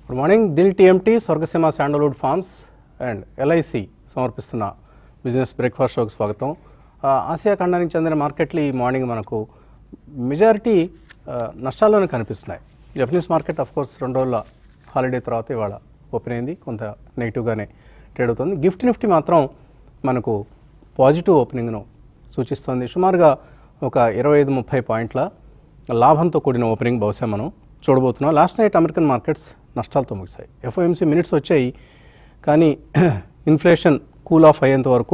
Good morning. Dil TMT, Swargaseema sandalwood farms and LIC సమర్పిస్తున్న business breakfast షోకి స్వాగతం. ఆసియా ఖండానికి చెందిన మార్కెట్లు ఈ మార్నింగ్ మనకు మెజారిటీ నష్టాల్లోనే కనిపిస్తున్నాయి. జపనీస్ మార్కెట్ ఆఫ్ కోర్స్ 2 రోజుల హాలిడే తర్వాత ఇవాళ ఓపెన్ అయింది, కొంత నెగిటివ్గానే ట్రేడ్ అవుతుంది. గిఫ్ట్ నిఫ్టీ మాత్రం మనకు పాజిటివ్ ఓపెనింగ్ను సూచిస్తుంది. సుమారుగా ఒక 25-30 పాయింట్ల లాభంతో కూడిన ఓపెనింగ్ బహుశా మనం చూడబోతున్నాం. లాస్ట్ నైట్ అమెరికన్ మార్కెట్స్ నష్టాలతో ముగిశాయి. ఎఫ్ఓఎంసీ మినిట్స్ వచ్చాయి, కానీ ఇన్ఫ్లేషన్ కూల్ ఆఫ్ అయ్యేంత వరకు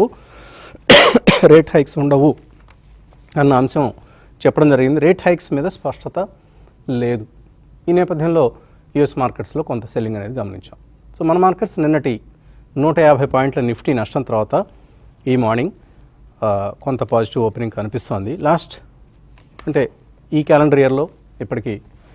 రేట్ హైక్స్ ఉండవు అన్న అంశం చెప్పడం జరిగింది. రేట్ హైక్స్ మీద స్పష్టత లేదు. ఈ నేపథ్యంలో యుఎస్ మార్కెట్స్లో కొంత సెల్లింగ్ అనేది గమనించాం. సో మన మార్కెట్స్ నిన్నటి 150 పాయింట్ల నిఫ్టీ నష్టం తర్వాత ఈ మార్నింగ్ కొంత పాజిటివ్ ఓపెనింగ్ కనిపిస్తోంది. అంటే ఈ క్యాలెండర్ ఇయర్లో ఇప్పటికీ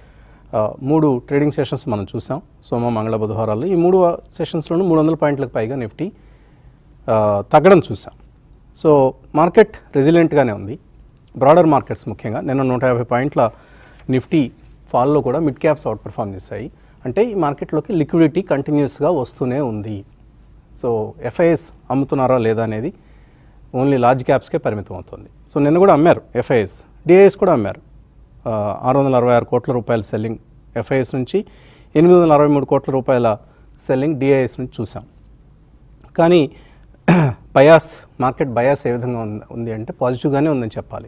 3 ట్రేడింగ్ సెషన్స్ మనం చూసాం, సోమ, మంగళ, బుధవారాలు. ఈ 3 సెషన్స్లోనూ 300 పాయింట్లకు పైగా నిఫ్టీ తగ్గడం చూసాం. సో మార్కెట్ రెసిలియంట్గానే ఉంది. బ్రాడర్ మార్కెట్స్ ముఖ్యంగా నిన్న 150 పాయింట్ల నిఫ్టీ ఫాల్లో కూడా మిడ్ క్యాప్స్ అవుట్ పర్ఫామ్ చేశాయి. అంటే ఈ మార్కెట్లోకి లిక్విడిటీ కంటిన్యూస్గా వస్తూనే ఉంది. సో ఎఫ్ఐఎస్ అమ్ముతున్నారా లేదా అనేది ఓన్లీ లార్జ్ క్యాప్స్కే పరిమితం అవుతుంది. సో నిన్న కూడా అమ్మారు ఎఫ్ఐఎస్, డిఐఎస్ కూడా అమ్మారు. 666 కోట్ల రూపాయల సెల్లింగ్ ఎఫ్ఐఎస్ నుంచి, 863 కోట్ల రూపాయల సెల్లింగ్ డిఐఎస్ నుంచి చూసాం. కానీ మార్కెట్ బయాస్ ఏ విధంగా ఉంది అంటే పాజిటివ్గానే ఉందని చెప్పాలి.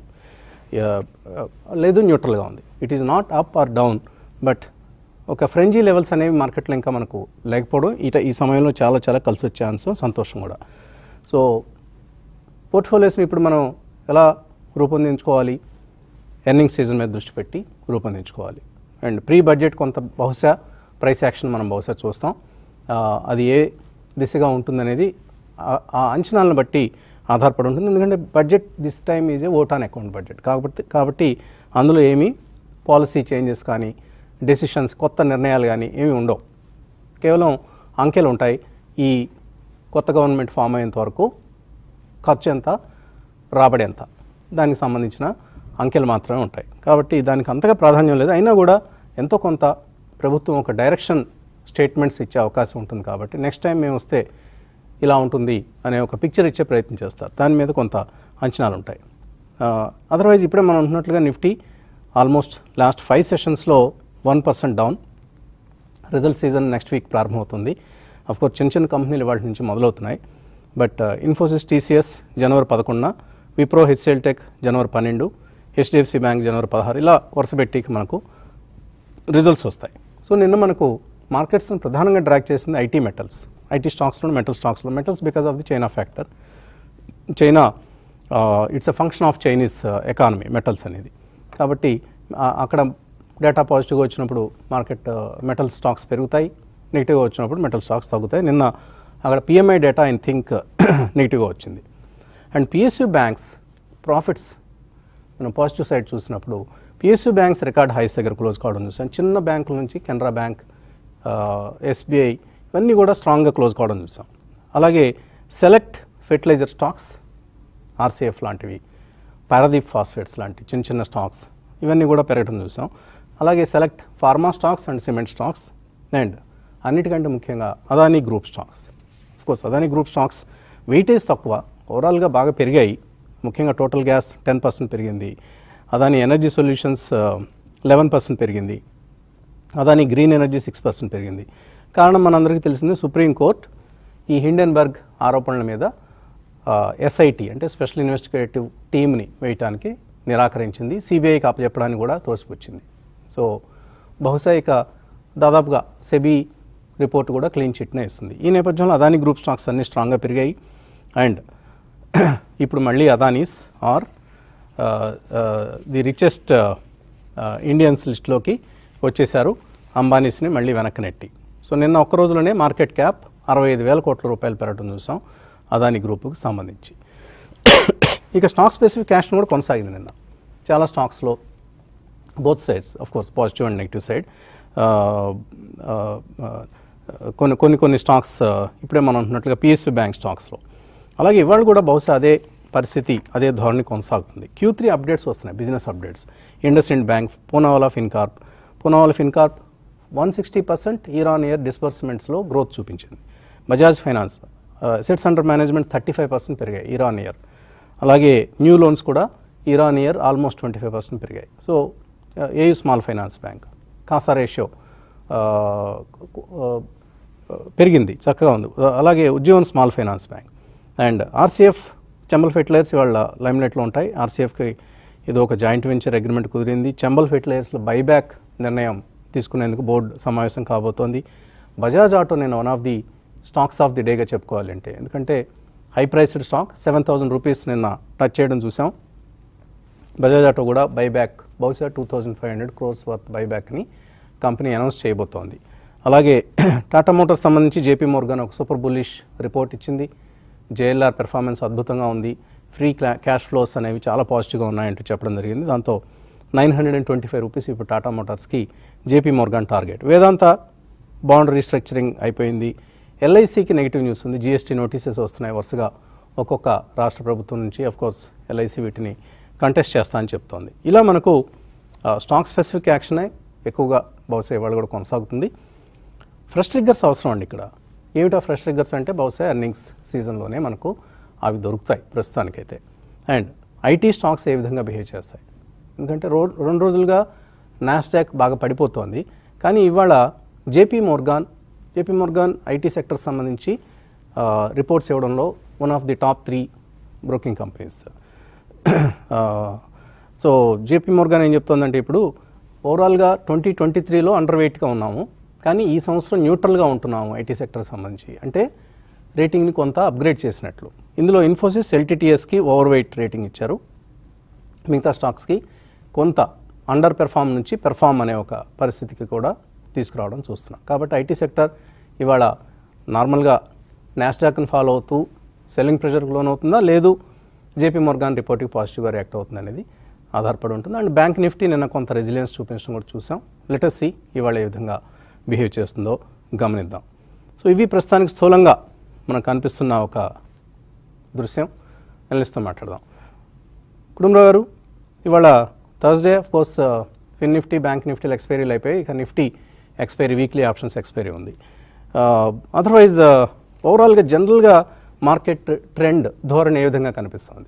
లేదు, న్యూట్రల్గా ఉంది. It is not up or down, but ఒక ఫ్రెంజీ లెవెల్స్ అనేవి మార్కెట్లో ఇంకా మనకు లేకపోవడం ఈ సమయంలో చాలా చాలా కలిసి వచ్చే అంశం, సంతోషం కూడా. సో పోర్ట్ఫోలియోస్ని ఇప్పుడు మనం ఎలా రూపొందించుకోవాలి? ఎర్నింగ్స్ సీజన్ మీద దృష్టి పెట్టి రూపొందించుకోవాలి. అండ్ ప్రీ బడ్జెట్ కొంత బహుశా ప్రైస్ యాక్షన్ మనం బహుశా చూస్తాం. అది ఏ దిశగా ఉంటుందనేది ఆ అంచనాలను బట్టి ఆధారపడి ఉంటుంది. ఎందుకంటే budget this time is a vote on account budget కాబట్టి అందులో ఏమీ పాలసీ చేంజెస్ కానీ, డెసిషన్స్, కొత్త నిర్ణయాలు కానీ ఏమీ ఉండవు. కేవలం అంకెలు ఉంటాయి. ఈ కొత్త గవర్నమెంట్ ఫామ్ అయ్యేంత వరకు ఖర్చు ఎంత, రాబడి ఎంత, దానికి సంబంధించిన అంకెలు మాత్రమే ఉంటాయి. కాబట్టి దానికి అంతగా ప్రాధాన్యం లేదు. అయినా కూడా ఎంతో కొంత ప్రభుత్వం ఒక డైరెక్షన్ స్టేట్మెంట్స్ ఇచ్చే అవకాశం ఉంటుంది. కాబట్టి నెక్స్ట్ టైం మేము వస్తే ఇలా ఉంటుంది అనే ఒక పిక్చర్ ఇచ్చే ప్రయత్నం చేస్తారు. దాని మీద కొంత అంచనాలు ఉంటాయి. అదర్వైజ్ ఇప్పుడే మనం అంటున్నట్లుగా నిఫ్టీ ఆల్మోస్ట్ లాస్ట్ 5 సెషన్స్లో 1% down. Result season next week ప్రారంభమవుతుంది. అఫ్కోర్స్ చిన్న కంపెనీలు వాటి నుంచి మొదలవుతున్నాయి. బట్ ఇన్ఫోసిస్, టీసీఎస్ జనవరి 11, విప్రో, హెచ్సిఎల్ టెక్ జనవరి 12, హెచ్డిఎఫ్సి బ్యాంక్ జనవరి 16, ఇలా వరుసపెట్టికి మనకు రిజల్ట్స్ వస్తాయి. సో నిన్న మనకు మార్కెట్స్ని ప్రధానంగా డ్రాక్ చేసింది ఐటీ స్టాక్స్లో, metals because of the China factor. China it's a function of Chinese economy metals అనేది. కాబట్టి అక్కడ డేటా పాజిటివ్గా వచ్చినప్పుడు మార్కెట్ మెటల్ స్టాక్స్ పెరుగుతాయి, నెగిటివ్గా వచ్చినప్పుడు మెటల్ స్టాక్స్ తగ్గుతాయి. నిన్న అక్కడ పిఎంఐ డేటా ఐ థింక్ నెగిటివ్గా వచ్చింది. అండ్ పిఎస్యూ బ్యాంక్స్ ప్రాఫిట్స్ మనం పాజిటివ్ సైడ్ చూసినప్పుడు పిఎస్యూ బ్యాంక్స్ రికార్డ్ హైస్ దగ్గర క్లోజ్ కావడం చూసాం. చిన్న బ్యాంకుల నుంచి కెనరా బ్యాంక్, ఎస్బీఐ ఇవన్నీ కూడా స్ట్రాంగ్గా క్లోజ్ కావడం చూసాం. అలాగే సెలెక్ట్ ఫెర్టిలైజర్ స్టాక్స్, ఆర్సీఎఫ్ లాంటివి, పారాదీప్ ఫాస్ఫేట్స్ లాంటి చిన్న స్టాక్స్ ఇవన్నీ కూడా పెరగడం చూసాం. అలాగే select pharma stocks and cement stocks, and అన్నిటికంటే ముఖ్యంగా Adani group stocks. Of course Adani group stocks weightage తక్కువ, ఓవరాల్గా బాగా పెరిగాయి. ముఖ్యంగా టోటల్ గ్యాస్ 10% పెరిగింది, అదానీ ఎనర్జీ సొల్యూషన్స్ 11% పెరిగింది, అదానీ గ్రీన్ ఎనర్జీ 6% పెరిగింది. కారణం మనందరికీ తెలిసింది, సుప్రీంకోర్టు ఈ హిండెన్బర్గ్ ఆరోపణల మీద ఎస్ఐటి అంటే స్పెషల్ ఇన్వెస్టిగేటివ్ టీమ్ని వేయటానికి నిరాకరించింది. సిబిఐకి అప్పచెప్పడానికి కూడా తోసిపుచ్చింది. సో బహుశా ఇక దాదాపుగా సెబీ రిపోర్ట్ కూడా క్లీన్ చిట్నే ఇస్తుంది. ఈ నేపథ్యంలో అదానీ గ్రూప్ స్టాక్స్ అన్నీ స్ట్రాంగ్గా పెరిగాయి. అండ్ ఇప్పుడు మళ్ళీ Adanis are the richest Indians లిస్ట్లోకి వచ్చేశారు, అంబానీస్ని మళ్ళీ వెనక్కి నెట్టి. సో నిన్న ఒక్క రోజులోనే మార్కెట్ క్యాప్ 65,000 కోట్ల రూపాయలు పెరగడం చూసాం అదానీ గ్రూపుకి సంబంధించి. ఇక స్టాక్ స్పెసిఫిక్ యాక్షన్ కూడా కొనసాగింది నిన్న చాలా స్టాక్స్లో, both sides of course positive and negative side. కొన్ని స్టాక్స్ ఇప్పుడే మనం అంటున్నట్లుగా పిఎస్యూ బ్యాంక్ స్టాక్స్లో. అలాగే ఇవాళ కూడా బహుశా అదే పరిస్థితి, అదే ధోరణి కొనసాగుతుంది. Q3 అప్డేట్స్ వస్తున్నాయి, business updates. IndusInd bank, Poonawalla fincorp 160% year on year డిస్బర్స్మెంట్స్లో గ్రోత్ చూపించింది. Bajaj finance assets under management 35% పెరిగాయి ఇయర్ ఆన్ ఇయర్. అలాగే న్యూ లోన్స్ కూడా ఇయర్ ఆన్ ఇయర్ ఆల్మోస్ట్ 25% పెరిగాయి. So AU small finance bank CASA ratio పెరిగింది, చక్కగా ఉంది. అలాగే Ujjivan small finance bank and RCF Chambal fertilizers ఇవాళ లైమ్లైట్లో ఉంటాయి. ఆర్సీఎఫ్కి ఇది ఒక జాయింట్ వెంచర్ అగ్రిమెంట్ కుదిరింది. చంబల్ ఫెర్టిలైజర్స్లో బైబ్యాక్ నిర్ణయం తీసుకునేందుకు బోర్డు సమావేశం కాబోతోంది. బజాజ్ ఆటో నేను one of the stocks of the డేగా చెప్పుకోవాలంటే, ఎందుకంటే హై ప్రైస్డ్ స్టాక్ 7,000 రూపీస్ నిన్న టచ్ చేయడం చూసాం. బజాజ్ ఆటో కూడా బైబ్యాక్ బహుశా 2,500 crores వర్త్ బైబ్యాక్ని కంపెనీ అనౌన్స్ చేయబోతోంది. అలాగే టాటా మోటార్స్ సంబంధించి జేపీ మోర్గాన్ ఒక సూపర్ బుల్లిష్ రిపోర్ట్ ఇచ్చింది. జేఎల్ఆర్ పెర్ఫార్మెన్స్ అద్భుతంగా ఉంది, ఫ్రీ క్యాష్ ఫ్లోస్ అనేవి చాలా పాజిటివ్గా ఉన్నాయంటూ చెప్పడం జరిగింది. దాంతో 925 రూపీస్ ఇప్పుడు టాటా మోటార్స్కి JP Morgan target. Vedanta bond restructuring అయిపోయింది. ఎల్ఐసికి నెగిటివ్ న్యూస్ ఉంది. జీఎస్టీ నోటీసెస్ వస్తున్నాయి వరుసగా ఒక్కొక్క రాష్ట్ర ప్రభుత్వం నుంచి. అఫ్కోర్స్ ఎల్ఐసి వీటిని కంటెస్ట్ చేస్తా అని చెప్తోంది. ఇలా మనకు స్టాక్ స్పెసిఫిక్ యాక్షనే ఎక్కువగా బహుశా ఇవాళ కూడా కొనసాగుతుంది. ఫ్రెష్ ట్రిగ్గర్స్ అవసరం అండి. ఇక్కడ ఏమిటా ఫ్రెష్ ట్రిగ్గర్స్ అంటే బహుశా ఎర్నింగ్స్ సీజన్లోనే మనకు అవి దొరుకుతాయి ప్రస్తుతానికైతే. అండ్ ఐటీ స్టాక్స్ ఏ విధంగా బిహేవ్ చేస్తాయి, ఎందుకంటే 2 రోజులుగా నాస్డాక్ బాగా పడిపోతోంది. కానీ ఇవాళ జేపీ మోర్గాన్ ఐటీ సెక్టర్ సంబంధించి రిపోర్ట్స్ ఇవ్వడంలో one of the top 3 broking companies. So JP Morgan ఏం చెప్తోందంటే ఇప్పుడు ఓవరాల్గా 2023లో అండర్ వెయిట్గా ఉన్నాము, కానీ ఈ సంవత్సరం న్యూట్రల్గా ఉంటున్నాము ఐటీ సెక్టర్ సంబంధించి. అంటే రేటింగ్ని కొంత అప్గ్రేడ్ చేసినట్లు. ఇందులో ఇన్ఫోసిస్ ఎల్టీటీఎస్కి ఓవర్ వెయిట్ రేటింగ్ ఇచ్చారు, మిగతా స్టాక్స్కి కొంత అండర్ పెర్ఫామ్ నుంచి పెర్ఫామ్ అనే ఒక పరిస్థితికి కూడా తీసుకురావడం చూస్తున్నాం. కాబట్టి ఐటీ సెక్టర్ ఇవాళ నార్మల్గా నాస్డాక్ని ఫాలో అవుతూ సెల్లింగ్ ప్రెషర్కి లోన్ అవుతుందా, లేదు జేపీ మోర్గాన్ రిపోర్ట్కి పాజిటివ్గా రియాక్ట్ అవుతుంది అనేది ఆధారపడి ఉంటుంది. అండ్ బ్యాంక్ నిఫ్టీ నిన్న కొంత రెసిలియన్స్ చూపించడం కూడా చూసాం. లెటస్ సి ఇవాళ ఏ విధంగా బిహేవ్ చేస్తుందో గమనిద్దాం. సో ఇవి ప్రస్తుతానికి స్థూలంగా మనకు కనిపిస్తున్న ఒక దృశ్యం. అనలిస్ట్తో మాట్లాడదాం. కుటుంబరావు గారు, ఇవాళ Thursday of course fin nifty bank నిఫ్టీలు ఎక్స్పైరీలు అయిపోయి, ఇక nifty expiry weekly options expiry ఉంది. అదర్వైజ్ ఓవరాల్గా జనరల్గా మార్కెట్ ట్రెండ్ ధోరణి ఏ విధంగా కనిపిస్తుంది?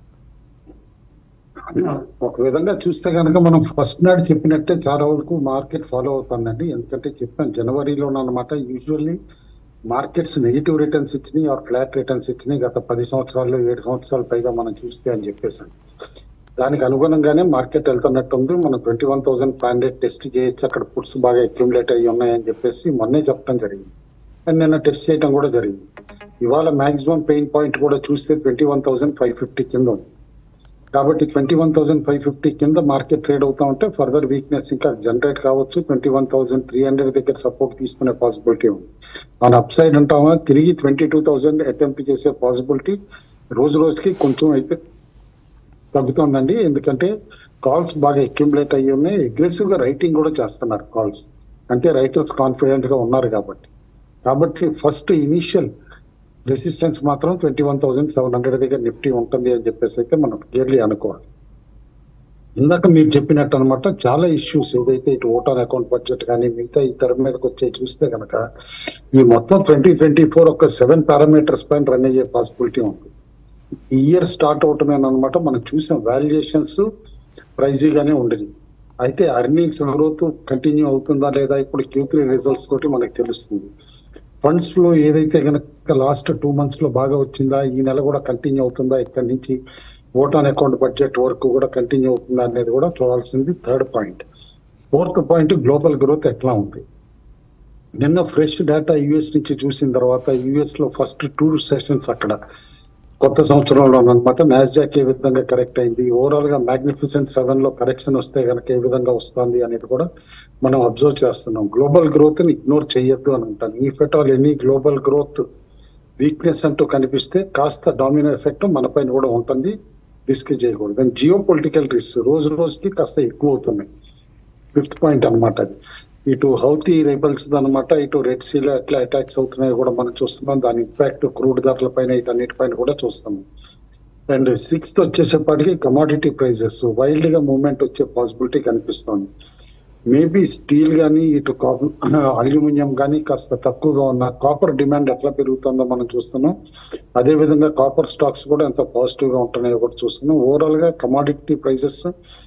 ఒక విధంగా చూస్తే కనుక మనం ఫస్ట్ నాడు చెప్పినట్టే చాలా వరకు మార్కెట్ ఫాలో అవుతుందండి. ఎందుకంటే చెప్పాను జనవరిలోనమాట యూజువల్లీ మార్కెట్స్ నెగిటివ్ రిటర్న్స్ ఇచ్చినాయి ఆర్ ఫ్లాట్ రిటర్న్స్ ఇచ్చినాయి గత 10 సంవత్సరాలు 7 సంవత్సరాల పైగా మనం చూస్తే అని చెప్పేసాను. దానికి అనుగుణంగానే మార్కెట్ వెళ్తున్నట్టుంది. మనం 21,500 టెస్ట్ చేయొచ్చు, అక్కడ పుట్స్ బాగా అక్యుములేట్ అయ్యి ఉన్నాయని చెప్పేసి మొన్నే చెప్పడం జరిగింది. అండ్ నిన్న టెస్ట్ చేయడం కూడా జరిగింది. ఇవాళ మాక్సిమం పెయిన్ పాయింట్ కూడా చూస్తే 21,550 కింద ఉంది. కాబట్టి 21,550 కింద మార్కెట్ ట్రేడ్ అవుతా ఉంటే ఫర్దర్ వీక్నెస్ ఇంకా జనరేట్ కావచ్చు. 21,300 దగ్గర సపోర్ట్ తీసుకునే పాసిబిలిటీ ఉంది. మన అప్ సైడ్ ఉంటామా తిరిగి 22,000 అటెంప్ట్ చేసే పాసిబిలిటీ రోజు రోజుకి కొంచెం అయితే తగ్గుతుందండి. ఎందుకంటే కాల్స్ బాగా అక్యుములేట్ అయ్యి ఉన్నాయి. అగ్రెసివ్ గా రైటింగ్ కూడా చేస్తున్నారు కాల్స్, అంటే రైటర్స్ కాన్ఫిడెంట్ గా ఉన్నారు కాబట్టి ఫస్ట్ ఇనిషియల్ రెసిస్టెన్స్ మాత్రం 21,700 దగ్గర నిఫ్టీ ఉంటుంది అని చెప్పేసి అయితే మనం క్లియర్లీ అనుకోవాలి. ఇందాక మీరు చెప్పినట్టు అనమాట చాలా ఇష్యూస్ ఏదైతే ఇటు ఓటాన్ అకౌంట్ బడ్జెట్ కానీ మిగతా ఈ తెర మీదకి వచ్చే చూస్తే కనుక ఈ మొత్తం 2024 ఒక 7 పారామీటర్స్ పైన రన్ అయ్యే పాసిబిలిటీ ఉంది. ఈ ఇయర్ స్టార్ట్ అవటమేనమాట మనం చూసిన వాల్యుయేషన్స్ ప్రైజీగానే ఉండేది. అయితే ఎర్నింగ్స్ గ్రోత్ కంటిన్యూ అవుతుందా లేదా ఇప్పుడు Q3 రిజల్ట్స్ తోటి మనకు తెలుస్తుంది. ఫండ్స్ ఫ్లో ఏదైతే కనుక లాస్ట్ 2 months లో బాగా వచ్చిందా, ఈ నెల కూడా కంటిన్యూ అవుతుందా, ఇక్కడి నుంచి ఓటాన్ అకౌంట్ బడ్జెట్ వర్క్ కూడా కంటిన్యూ అవుతుందా అనేది కూడా చూడాల్సింది 3rd point. 4th point global growth ఎట్లా ఉంది. నిన్న ఫ్రెష్ డేటా యుఎస్ నుంచి చూసిన తర్వాత యుఎస్ లో ఫస్ట్ 2 సెషన్స్ అక్కడ కొత్త సంవత్సరంలో అనమాట నాస్డాక్ ఏ విధంగా కరెక్ట్ అయింది, ఓవరాల్ గా మ్యాగ్నిఫిసెంట్ 7 లో కరెక్షన్ వస్తే కనుక ఏ విధంగా వస్తుంది అనేది కూడా మనం అబ్జర్వ్ చేస్తున్నాం. గ్లోబల్ గ్రోత్ ని ఇగ్నోర్ చేయొద్దు అని ఉంటాను. ఈ ఫెటాల్ ఎనీ గ్లోబల్ గ్రోత్ వీక్నెస్ అంటూ కనిపిస్తే కాస్త డామినో ఎఫెక్ట్ మన పైన కూడా ఉంటుంది, రిస్క్ చేయకూడదు. అండ్ జియో పొలిటికల్ రిస్క్ రోజు రోజుకి కాస్త ఎక్కువ అవుతున్నాయి. 5th పాయింట్ అనమాట అది. ఇటు హౌతీ రెబల్స్ అనమాట, ఇటు రెడ్ సీలో ఎట్లా అటాక్స్ అవుతున్నాయో కూడా మనం చూస్తున్నాం. దాని ఇంపాక్ట్ క్రూడ్ ధరల పైన ఇటన్నిటిపైన కూడా చూస్తున్నాం. అండ్ 6th వచ్చేసేపాటికి కమాడిటీ ప్రైజెస్ వైల్డ్ గా మూవ్మెంట్ వచ్చే పాసిబిలిటీ కనిపిస్తుంది. మేబీ స్టీల్ కానీ ఇటు అల్యూమినియం కానీ కాస్త తక్కువగా ఉన్న కాపర్ డిమాండ్ ఎట్లా పెరుగుతుందో మనం చూస్తున్నాం. అదేవిధంగా కాపర్ స్టాక్స్ కూడా ఎంత పాజిటివ్ గా ఉంటున్నాయో కూడా చూస్తున్నాం. ఓవరాల్ గా కమాడిటీ ప్రైసెస్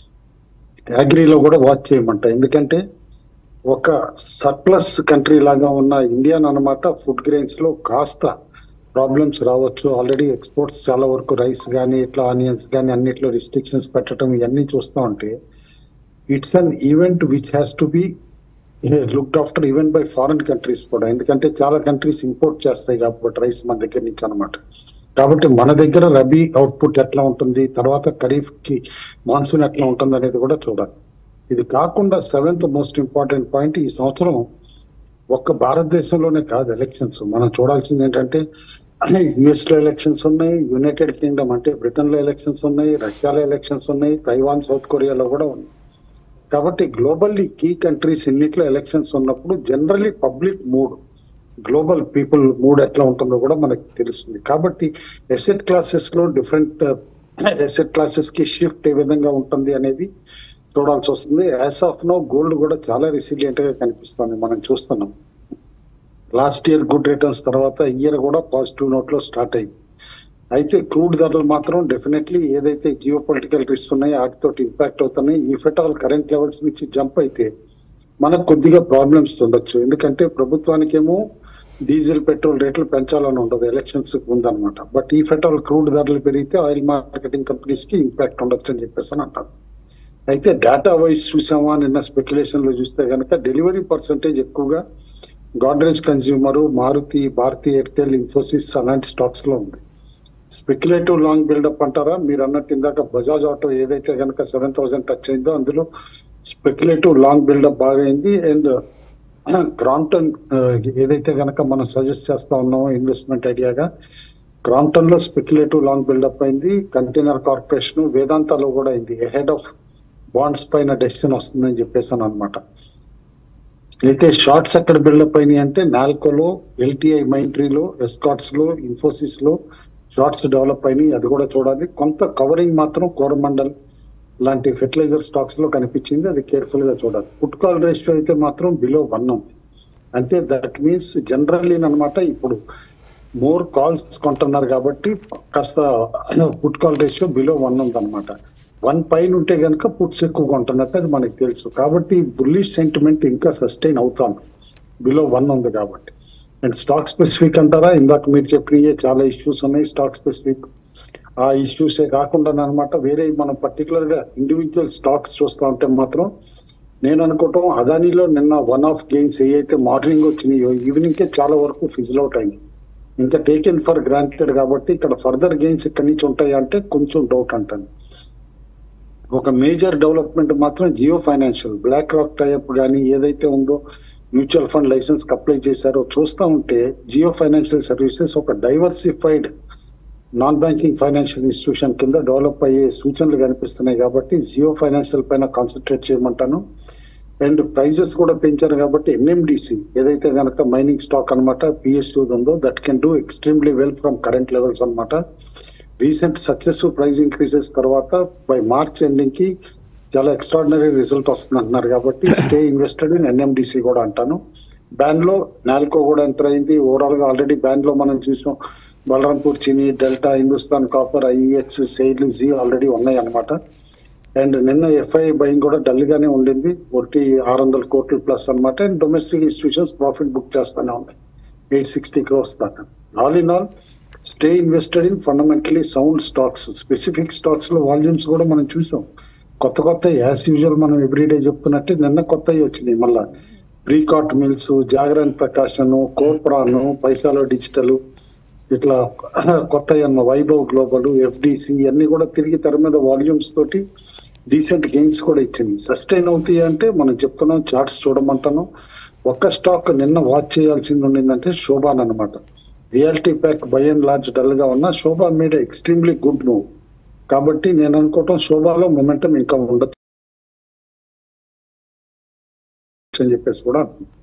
అగ్రీలో కూడా వాచ్ చేయమంటాయి. ఎందుకంటే ఒక సర్ప్లస్ కంట్రీ లాగా ఉన్న ఇండియా అన్నమాట ఫుడ్ గ్రెయిన్స్ లో కాస్త ప్రాబ్లమ్స్ రావచ్చు. ఆల్రెడీ ఎక్స్పోర్ట్స్ చాలా వరకు రైస్ కానీ ఇట్లా ఆనియన్స్ కానీ అన్నిట్లో రిస్ట్రిక్షన్స్ పెట్టడం ఇవన్నీ చూస్తూ ఉంటే it's an event which has to be looked after even by foreign countries కూడా. ఎందుకంటే చాలా కంట్రీస్ ఇంపోర్ట్ చేస్తాయి కాబట్టి రైస్ మన దగ్గర నుంచి అనమాట. కాబట్టి మన దగ్గర రబీ అవుట్పుట్ ఎట్లా ఉంటుంది, తర్వాత ఖరీఫ్ కి మాన్సూన్ ఎట్లా ఉంటుంది అనేది కూడా చూడాలి. ఇది కాకుండా 7th మోస్ట్ ఇంపార్టెంట్ పాయింట్, ఈ సంవత్సరం ఒక్క భారతదేశంలోనే కాదు ఎలక్షన్స్. మనం చూడాల్సింది ఏంటంటే యుఎస్ లో ఎలక్షన్స్ ఉన్నాయి, యునైటెడ్ కింగ్డమ్ అంటే బ్రిటన్ లో ఎలక్షన్స్ ఉన్నాయి, రష్యాలో ఎలక్షన్స్ ఉన్నాయి, తైవాన్ సౌత్ కొరియాలో కూడా ఉన్నాయి. కాబట్టి గ్లోబల్లీ కీ కంట్రీస్ ఇన్నిట్లో ఎలక్షన్స్ ఉన్నప్పుడు generally public mood, global people mood ఎట్లా ఉంటుందో కూడా మనకి తెలుస్తుంది. కాబట్టి ఎసెట్ క్లాసెస్ లో డిఫరెంట్ ఎసెట్ క్లాసెస్ కి షిఫ్ట్ ఏ విధంగా ఉంటుంది అనేది చూడాల్సి వస్తుంది. యాజ్ ఆఫ్ నో గోల్డ్ కూడా చాలా రెసిలియంట్ గా కనిపిస్తుంది. మనం చూస్తున్నాం లాస్ట్ ఇయర్ గుడ్ రిటర్న్స్ తర్వాత ఇయర్ కూడా పాజిటివ్ నోట్ లో స్టార్ట్ అయింది. అయితే క్రూడ్ ధరలు మాత్రం డెఫినెట్లీ ఏదైతే జియో పొలిటికల్ రిస్క్ ఉన్నాయో వాటితో ఇంపాక్ట్ అవుతున్నాయి. ఈ ఫెటాల్ కరెంట్ లెవెల్స్ నుంచి జంప్ అయితే మనకు కొద్దిగా ప్రాబ్లమ్స్ ఉండొచ్చు. ఎందుకంటే ప్రభుత్వానికేమో డీజిల్ పెట్రోల్ రేట్లు పెంచాలని ఉండదు ఎలక్షన్స్ ముందనమాట. బట్ ఈ ఫెటాల్ క్రూడ్ ధరలు పెరిగితే ఆయిల్ మార్కెటింగ్ కంపెనీస్ కి ఇంపాక్ట్ ఉండొచ్చు అని చెప్పేసి అని అంటారు. అయితే డేటా వైజ్ చూసామా, నిన్న స్పెక్యులేషన్ లో చూస్తే కనుక డెలివరీ పర్సంటేజ్ ఎక్కువగా గోడ్రేజ్ కన్స్యూమర్, మారుతి, భారతీ ఎయిర్టెల్, ఇన్ఫోసిస్ అలాంటి స్టాక్స్ లో ఉంది. స్పెక్యులేటివ్ లాంగ్ బిల్డప్ అంటారా, మీరు అన్నట్టు ఇందాక బజాజ్ ఆటో ఏదైతే కనుక 7,000 టచ్ అయిందో అందులో స్పెక్యులేటివ్ లాంగ్ బిల్డప్ బాగా అయింది. అండ్ క్రాంప్టన్ ఏదైతే కనుక మనం సజెస్ట్ చేస్తా ఉన్నామో ఇన్వెస్ట్మెంట్ ఐడియాగా క్రాంప్టన్ లో స్పెక్యులేటివ్ లాంగ్ బిల్డప్ అయింది. కంటైనర్ కార్పొరేషన్, వేదాంతలో కూడా అయింది. హెడ్ ఆఫ్ బాండ్స్ పైన డెసిషన్ వస్తుందని చెప్పేసాను అనమాట. అయితే షార్ట్స్ ఎక్కడ బిల్డప్ అయినాయి అంటే నాల్కోలో, ఎల్టీఐ మైంట్రీలో, ఎస్కాట్స్ లో, ఇన్ఫోసిస్ లో షార్ట్స్ డెవలప్ అయినాయి. అది కూడా చూడాలి. కొంత కవరింగ్ మాత్రం కోరమండల్ లాంటి ఫెర్టిలైజర్ స్టాక్స్ లో కనిపించింది. అది కేర్ఫుల్ గా చూడాలి. పుట్ కాల్ రేషియో అయితే మాత్రం బిలో 1 ఉంది. అంటే దట్ మీన్స్ జనరల్లీ అనమాట ఇప్పుడు మోర్ కాల్స్ కొంటున్నారు కాబట్టి కాస్త పుట్ కాల్ రేషియో బిలో 1 ఉంది అనమాట. 1 పైన ఉంటే కనుక పుట్స్ ఎక్కువగా ఉంటున్నట్టు అది మనకు తెలుసు. కాబట్టి బుల్లిష్ సెంటిమెంట్ ఇంకా సస్టైన్ అవుతుంది బిలో 1 ఉంది కాబట్టి. అండ్ స్టాక్ స్పెసిఫిక్ అంటారా, ఇందాక మీరు చెప్పినవి చాలా ఇష్యూస్ ఉన్నాయి స్టాక్ స్పెసిఫిక్. ఆ ఇష్యూసే కాకుండా అనమాట వేరే మనం పర్టికులర్ గా ఇండివిజువల్ స్టాక్స్ చూస్తా ఉంటే మాత్రం నేను అనుకోవటం అదానీలో నిన్న వన్ ఆఫ్ గెయిన్స్ ఏవైతే మార్నింగ్ వచ్చినాయో ఈవినింగ్ కే చాలా వరకు ఫిజిల్ అవుట్ అయింది. ఇంకా టేకెన్ ఫర్ గ్రాంటెడ్ కాబట్టి ఇక్కడ ఫర్దర్ గెయిన్స్ ఇక్కడి నుంచి ఉంటాయి అంటే కొంచెం డౌట్ అంటాను. ఒక మేజర్ డెవలప్మెంట్ మాత్రం Jio financial BlackRock type కానీ ఏదైతే ఉందో మ్యూచువల్ ఫండ్ లైసెన్స్ అప్లై చేశారో చూస్తూ ఉంటే జియో ఫైనాన్షియల్ సర్వీసెస్ ఒక diversified non banking financial institution కింద డెవలప్ అయ్యే సూచనలు కనిపిస్తున్నాయి. కాబట్టి జియో ఫైనాన్షియల్ పైన కాన్సన్ట్రేట్ చేయమంటాను. అండ్ ప్రైజెస్ కూడా పెంచారు కాబట్టి ఎన్ఎండిసి ఏదైతే కనుక మైనింగ్ స్టాక్ అనమాట పిఎస్యూ ఉందో that can do extremely well from current levels అనమాట. రీసెంట్ సక్సెసివ్ ప్రైస్ ఇంక్రీజెస్ తర్వాత బై మార్చ్ ఎండింగ్ కి చాలా ఎక్స్ట్రాడినరీ రిజల్ట్ వస్తుంది అంటున్నారు. కాబట్టి స్టే ఇన్వెస్టెడ్ ఇన్ ఎన్ఎండిసి కూడా అంటాను. బ్యాన్ లో నాల్కో కూడా ఎంటర్ అయింది. ఓవరాల్ గా ఆల్రెడీ బ్యాన్ లో మనం చూసాం Balrampur Chini, Delta, Hindustan copper, IEH, SAIL, జీ ఆల్రెడీ ఉన్నాయి అనమాట. అండ్ నిన్న ఎఫ్ఐ బయింగ్ కూడా డల్ గానే ఉండింది. 600 కోట్లు ప్లస్ అనమాట. And domestic institutions profit book చేస్తానే ఉన్నాయి 860 crores దాకా. All in all stay invested in fundamentally sound stocks. Specific stocks లో వాల్యూమ్స్ కూడా మనం చూసాం. కొత్త యాజ్ యూజువల్ మనం ఎవ్రీడే చెప్తున్నట్టు నిన్న కొత్తవి వచ్చినాయి. మళ్ళా ప్రీకాట్ మిల్స్, జాగరణ్ ప్రకాశన్, కోర్ప్రాన్, పైసాలో డిజిటల్, ఇట్లా కొత్త అన్న వైభవ్ గ్లోబల్, ఎఫ్డిసి అన్ని కూడా తిరిగి తెర మీద వాల్యూమ్స్ తోటి డీసెంట్ గెయిన్స్ కూడా ఇచ్చింది. సస్టైన్ అవుతాయి అంటే మనం చెప్తున్నాం, చార్ట్స్ చూడమంటాను. ఒక్క స్టాక్ నిన్న వాచ్ చేయాల్సింది ఉండిందంటే శోభాన్ అనమాట. Realty pack by and large dull గా ఉన్న శోభా మీద ఎక్స్ట్రీమ్లీ గుడ్ మూవ్. కాబట్టి నేను అనుకోవటం శోభాలో మొమెంటం ఇంకా ఉండొచ్చు అని చెప్పేసి కూడా.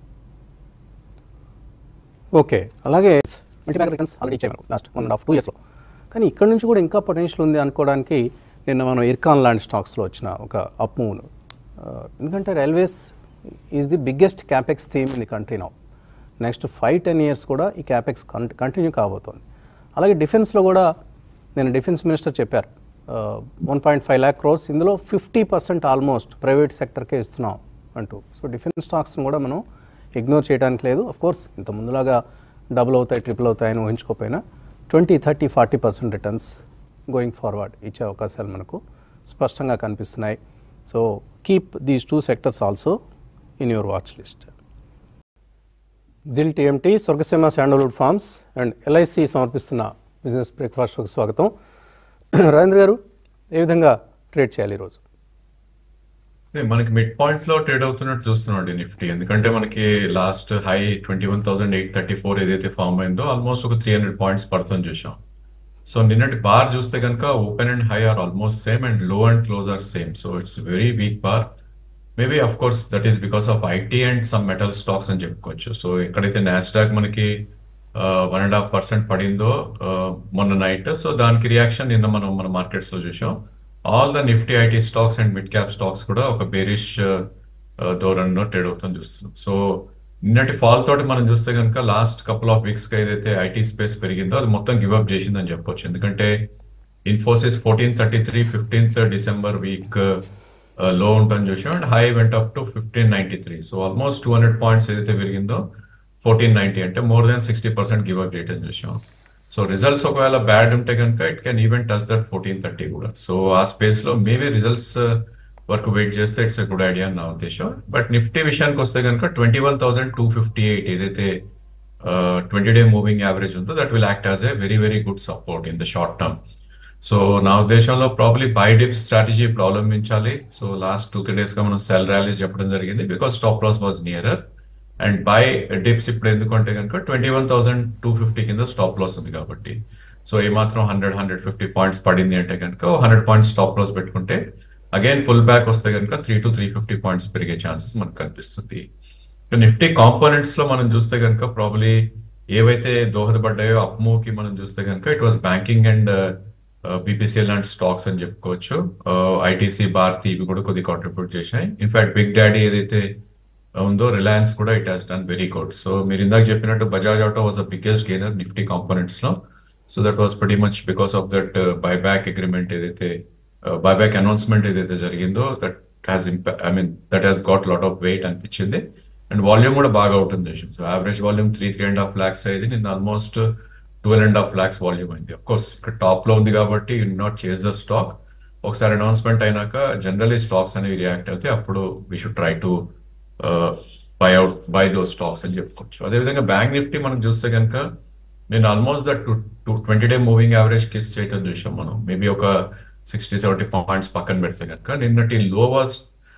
ఓకే, అలాగే మల్టీబ్యాగ్ రిటర్న్స్ ఆల్రెడీ ఇచ్చాము లాస్ట్ 1.5-2 yearsలో. కానీ ఇక్కడ నుంచి కూడా ఇంకా పొటెన్షియల్ ఉంది అనుకోవడానికి నిన్న మనం ఇర్కాన్ లాంటి స్టాక్స్లో వచ్చిన ఒక అప్ మూవ్ను. ఎందుకంటే railways is the biggest capex theme in the country now. Next 5-10 years కూడా ఈ క్యాపెక్స్ కంటిన్యూ కాబోతోంది. అలాగే డిఫెన్స్లో కూడా నేను డిఫెన్స్ మినిస్టర్ చెప్పారు 1.5 lakh crores, ఇందులో 50% ఆల్మోస్ట్ ప్రైవేట్ సెక్టర్కే ఇస్తున్నాం అంటూ. సో డిఫెన్స్ స్టాక్స్ని కూడా మనం ఇగ్నోర్ చేయడానికి లేదు. అఫ్ కోర్స్ ఇంత ముందులాగా డబుల్ అవుతాయి, ట్రిపుల్ అవుతాయని ఊహించుకోకపోయినా 20, 30, 40% రిటర్న్స్ గోయింగ్ ఫార్వర్డ్ ఇచ్చే అవకాశాలు మనకు స్పష్టంగా కనిపిస్తున్నాయి. So keep these 2 sectors also in your watch list. దిల్ TMT, Swargaseema sandalwood farms and LIC సమర్పిస్తున్న బిజినెస్ బ్రేక్ఫాస్ట్ షోకి స్వాగతం. రాజేంద్ర గారు, ఏ విధంగా ట్రేడ్ చేయాలి ఈరోజు? మనకి మిడ్ పాయింట్ లో ట్రేడ్ అవుతున్నట్టు చూస్తున్నాడు నిఫ్టీ. ఎందుకంటే మనకి లాస్ట్ హై 21,834 ఏదైతే ఫామ్ అయిందో ఆల్మోస్ట్ ఒక 300 points పడుతుంది చూసాం. సో నిన్నటి బార్ చూస్తే కనుక open and high are almost same and low and close are same. So it's very weak bar. Maybe of course that is because of IT and some metal stocks అని చెప్పుకోవచ్చు. So ఎక్కడైతే Nasdaq మనకి 1.5% పడిందో మొన్న night, so దానికి reaction నిన్న మన markets లో చూసాం. All the Nifty IT stocks and mid cap stocks కూడా ఒక బేరిష్ ధోరణిలో ట్రేడ్ అవుతుంది చూస్తున్నాం. సో నిన్నటి ఫాల్ తోటి మనం చూస్తే కనుక లాస్ట్ కపుల్ ఆఫ్ వీక్స్ గా ఏదైతే ఐటీ స్పేస్ పెరిగిందో అది మొత్తం గివ్అప్ చేసిందని చెప్పొచ్చు. ఎందుకంటే ఇన్ఫోసిస్ 1433 15th December వీక్ లో ఉంటుంది చూసాం and high went up to 1593. So almost 200 points ఏదైతే పెరిగిందో 1490 అంటే మోర్ దాన్ 60% గివ్అప్ చేయటం చూసాం. సో రిజల్ట్స్ ఒకవేళ బ్యాడ్ ఉంటే కనుక it can even touch that 1430 కూడా. సో ఆ స్పేస్ లో మేబీ రిజల్ట్స్ వరకు వెయిట్ చేస్తే ఇట్స్ ఎ గుడ్ ఐడియా నా ఉద్దేశం. బట్ నిఫ్టీ విషయానికి వస్తే కనుక 21,258 ఏదైతే 20-day మూవింగ్ యావరేజ్ ఉందో that will act as a very very good support in the short term. So నా ఉద్దేశంలో ప్రాబ్లీ బై డిప్స్ స్ట్రాటజీ ఇప్పుడు అవలంబించాలి. సో లాస్ట్ 2-3 days గా మనం సెల్ ర్యాలీస్ చెప్పడం జరిగింది because stop loss was nearer. And buy dips ఇప్పుడు ఎందుకంటే కనుక 21,250 కింద స్టాప్ లాస్ ఉంది కాబట్టి. సో ఏమాత్రం 100-150 points పడింది అంటే కనుక 100 points స్టాప్ లాస్ పెట్టుకుంటే అగైన్ పుల్ బ్యాక్ వస్తే కనుక 3 to 350 points పెరిగే ఛాన్సెస్ మనకు కనిపిస్తుంది. నిఫ్టీ కాంపోనెంట్స్ లో మనం చూస్తే కనుక ప్రాబ్లీ ఏవైతే దోహదపడ్డాయో అప్ మూవ్ కి మనం చూస్తే కనుక it was banking and BPCL లాంటి స్టాక్స్ అని చెప్పుకోవచ్చు. ఐటీసీ, భారతి ఇవి కూడా కొద్దిగా కాంట్రిబ్యూట్ చేశాయి. ఇన్ఫాక్ట్ బిగ్ డాడీ ఏదైతే ఉందో రిలయన్స్ కూడా it has done very good. So మీరు ఇందాక చెప్పినట్టు Bajaj auto was the biggest gainer Nifty components లో. So that was pretty much because of that buyback agreement ఏదైతే బైబ్యాక్ అనౌన్స్మెంట్ ఏదైతే జరిగిందో that has got lot of weight అనిపించింది. అండ్ వాల్యూమ్ కూడా బాగా ఉంటుంది. సో యావరేజ్ వాల్యూమ్ 3.5 lakhs అయింది. నిన్న ఆల్మోస్ట్ 12.5 lakhs వాల్యూమ్ అయింది. అఫ్ కోర్స్ ఇక్కడ టాప్ లో ఉంది కాబట్టి you not chase the stock. ఒకసారి అనౌన్స్మెంట్ అయినాక జనరలీ స్టాక్స్ అనేవి రియాక్ట్ అయితే అప్పుడు we should try to buy those stocks అని చెప్పుకోవచ్చు. అదేవిధంగా బ్యాంక్ నిఫ్టీ మనం చూస్తే కనుక నేను almost that 20-day moving average kiss చేయటం చూసాం మనం. మేబీ ఒక 60-70 points పక్కన పెడితే కనుక నిన్నటి లో was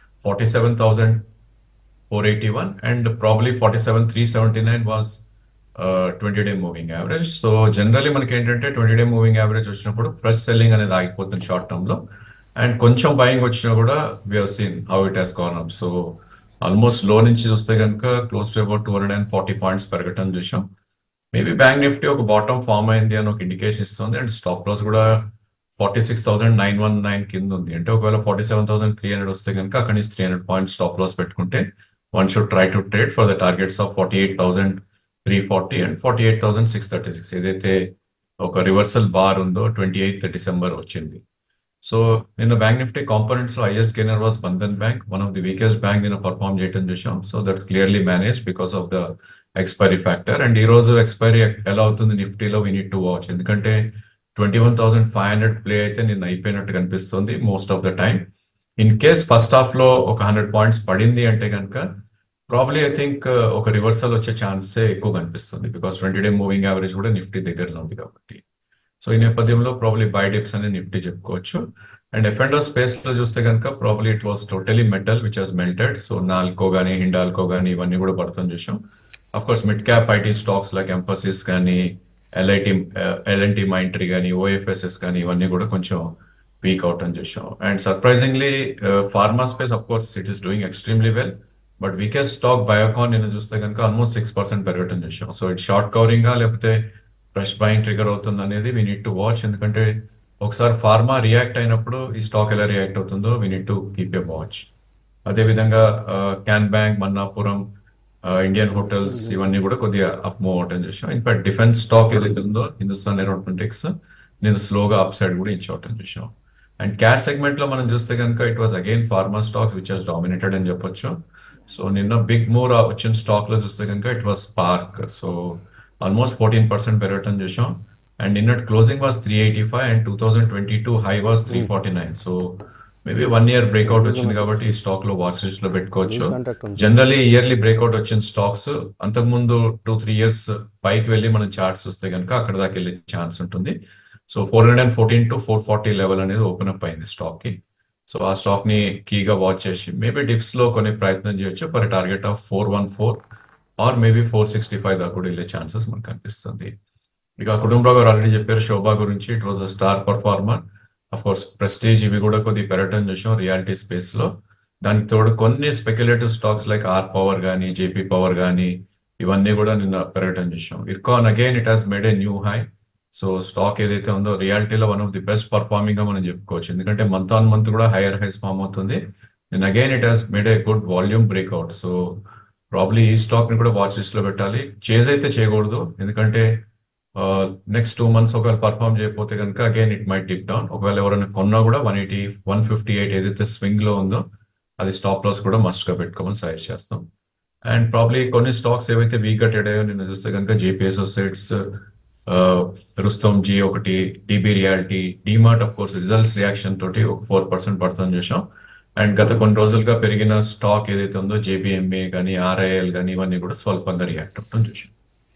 47,481 and probably 47,379 was 20-day moving average. So generally మనకి ఏంటంటే 20-day మూవింగ్ యావరేజ్ వచ్చినప్పుడు ఫ్రెష్ సెల్లింగ్ అనేది ఆగిపోతుంది షార్ట్ టర్మ్ లో. అండ్ కొంచెం బయింగ్ వచ్చినా కూడా we have seen how it has gone up. So almost లో నుంచి చూస్తే కనుక క్లోజ్ టు అబౌట్ 240 points పెరగటం చూసాం. మేబీ బ్యాంక్ నిఫ్టీ ఒక బాటమ్ ఫామ్ అయింది అని ఒక ఇండికేషన్ ఇస్తుంది. అండ్ స్టాప్ లాస్ కూడా 46,919 కింద ఉంది. అంటే ఒకవేళ 47,300 వస్తే కనుక అక్కడి నుంచి 300 points స్టాప్ లాస్ పెట్టుకుంటే one should try to trade for the targets of 48,340 and 48,636 ఏదైతే ఒక రివర్సల్ బార్ ఉందో 28th December వచ్చింది. సో నిన్న బ్యాంక్ నిఫ్టీ కాంపోనెంట్స్ లో highest gainer was Bandhan bank, one of the weakest bank నిన్న పర్ఫార్మ్ చేయడం చూసాం. So that clearly manage because of the expiry factor. And ఈ రోజు ఎక్స్పైరీ ఎలా అవుతుంది నిఫ్టీలో వీ నీడ్ టు వాచ్. ఎందుకంటే 21,500 ప్లే అయితే నిన్న అయిపోయినట్టు కనిపిస్తుంది most of the time. In case first half లో ఒక 100 points పడింది అంటే కనుక ప్రాబ్లీ ఐ థింక్ ఒక రివర్సల్ వచ్చే ఛాన్సే ఎక్కువ కనిపిస్తుంది బికాస్ 20-day మూవింగ్ యావరేజ్ కూడా నిఫ్టీ దగ్గరలో ఉంది కాబట్టి. సో ఈ నేపథ్యంలో ప్రాబ్లీ బై డిప్స్ అనేది నిఫ్టీ చెప్పుకోవచ్చు. అండ్ ఎఫ్ఎండో స్పేస్ లో చూస్తే కనుక probably it was totally metal which has melted. So Nalco కానీ హిండాల్కో కానీ ఇవన్నీ కూడా పడుతుంది చూసాం. Of course mid cap IT stocks like Mphasis కానీ ఎల్ఎన్టీ మైంట్రీ కానీ ఓఎఫ్ఎస్ఎస్ కానీ ఇవన్నీ కూడా కొంచెం వీక్ అవుట్ అని చూసాం. And surprisingly pharma space of course it is doing extremely well. But weakest stock Biocon నేను చూస్తే కనుక ఆల్మోస్ట్ 6% పెరగటం చూసాం. సో ఇట్ షార్ట్ కవరింగా లేకపోతే ఫ్రెష్ బయింగ్ ట్రిగర్ అవుతుంది అనేది వీ నీడ్ టు వాచ్. ఎందుకంటే ఒకసారి ఫార్మా రియాక్ట్ అయినప్పుడు ఈ స్టాక్ ఎలా రియాక్ట్ అవుతుందో we need to keep a watch. అదేవిధంగా can bank, Manappuram, Indian hotels ఇవన్నీ కూడా కొద్దిగా అప్ మూవ్ అవటం చూసాం. ఇన్ఫాక్ట్ డిఫెన్స్ స్టాక్ ఏదైతే ఉందో హిందుస్థాన్ ఏరోనాటిక్స్ నేను స్లోగా అప్ సైడ్ కూడా ఇంచ్ అవటం చూసాం. అండ్ క్యాష్ సెగ్మెంట్ లో మనం చూస్తే కనుక it was again pharma stocks which has dominated అని చెప్పొచ్చు. సో నిన్న బిగ్ మూవ్ వచ్చిన స్టాక్ లో చూస్తే కనుక it was SPARC. So almost 14% పెరగటం చూసాం. అండ్ నిన్నటి closing was 385 and 2022 high was 349. So maybe 1 year breakout వచ్చింది కాబట్టి ఈ స్టాక్ లో వాచ్ లిస్ట్ లో పెట్టుకోవచ్చు. జనరలీ ఇయర్లీ బ్రేక్అవుట్ వచ్చిన స్టాక్స్ అంతకుముందు 2-3 years పైకి వెళ్ళి మనం చార్ట్స్ చూస్తే కనుక అక్కడ దాకా వెళ్ళే ఛాన్స్ ఉంటుంది. సో 414 to 440 లెవెల్ అనేది ఓపెన్ అప్ అయింది స్టాక్ కి. సో ఆ స్టాక్ ని కీగా వాచ్ చేసి మేబీ డిప్స్ లో కొనే ప్రయత్నం చేయొచ్చు for target of 414 or maybe 465 దాకా కూడా వెళ్ళే ఛాన్సెస్ మనకు కనిపిస్తుంది. ఇక కుటుంబరావు గారు ఆల్రెడీ చెప్పారు శోభా గురించి. It was a star performer. Of course Prestige ఇవి కూడా కొద్దిగా పెరగటం చూసాం రియాలిటీ స్పేస్ లో. దానికి తోడు కొన్ని speculative stocks like R power కానీ, జేపీ పవర్ కానీ ఇవన్నీ కూడా నిన్న పెరగటం చూసాం. Ircon again it has made a new high. So stock ఏదైతే ఉందో రియాలిటీలో one of the best performing గా మనం చెప్పుకోవచ్చు. ఎందుకంటే మంత్ ఆన్ మంత్ కూడా హైయర్ హైస్ ఫామ్ అవుతుంది. And again it has made a good volume breakout. So probably ఈ స్టాక్ ని కూడా వాచ్ లిస్ట్ లో పెట్టాలి. చేజ్ అయితే చేయకూడదు, ఎందుకంటే నెక్స్ట్ 2 months ఒకవేళ పర్ఫామ్ చేయకపోతే కనుక again it might dip down. ఒకవేళ ఎవరైనా కొన్నా కూడా 180, 158 ఏదైతే స్వింగ్ లో ఉందో అది స్టాప్ లాస్ కూడా మస్ట్ గా పెట్టుకోమని సజెస్ట్ చేస్తాం. అండ్ ప్రాబ్లీ కొన్ని స్టాక్స్ ఏవైతే వీక్ గా ట్రేడ్ అయ్యో నిన్న చూస్తే కనుక జేపీ అసోసియేట్స్, రుస్తోం జీ ఒకటి, DB realty, DMart of course results reaction తోటి ఒక 4% పడుతుంది చూసాం. అండ్ గత కొన్ని రోజులుగా పెరిగిన స్టాక్ ఏదైతే ఉందో జేబీఎంఏ కానీ, ఆర్ఐఎల్ కానీ ఇవన్నీ కూడా స్వల్పంగా రియాక్ట్ అవ్వడం చూసాం.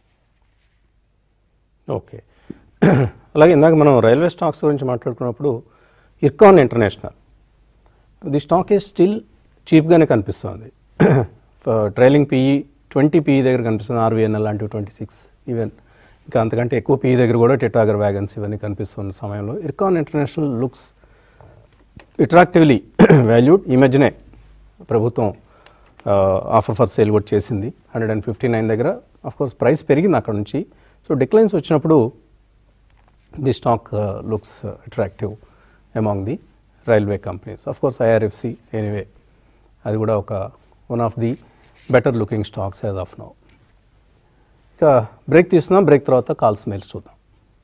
ఓకే, అలాగే ఇందాక మనం రైల్వే స్టాక్స్ గురించి మాట్లాడుకున్నప్పుడు Ircon international the stock is still చీప్గానే కనిపిస్తుంది. ట్రైలింగ్ పీఈ 20 PE దగ్గర కనిపిస్తుంది. ఆర్వీఎన్ఎల్ లాంటివి 26, ఈవెన్ ఇంకా అంతకంటే ఎక్కువ పీఈ దగ్గర కూడా టెటాగర్ వ్యాగన్స్ ఇవన్నీ కనిపిస్తున్న సమయంలో Ircon international looks attractively valued. ఈ మధ్యనే ప్రభుత్వం ఆఫర్ ఫర్ సేల్ కూడా చేసింది 159 దగ్గర. ఆఫ్ కోర్స్ ప్రైస్ పెరిగింది అక్కడ నుంచి. సో డిక్లైన్స్ వచ్చినప్పుడు the stock looks attractive among the railway companies. Of course IRFC anyway అది కూడా ఒక one of the better looking stocks as of now. ఇక బ్రేక్ తీసుకుందాం. బ్రేక్ తర్వాత కాల్స్ మెయిల్స్ చూద్దాం.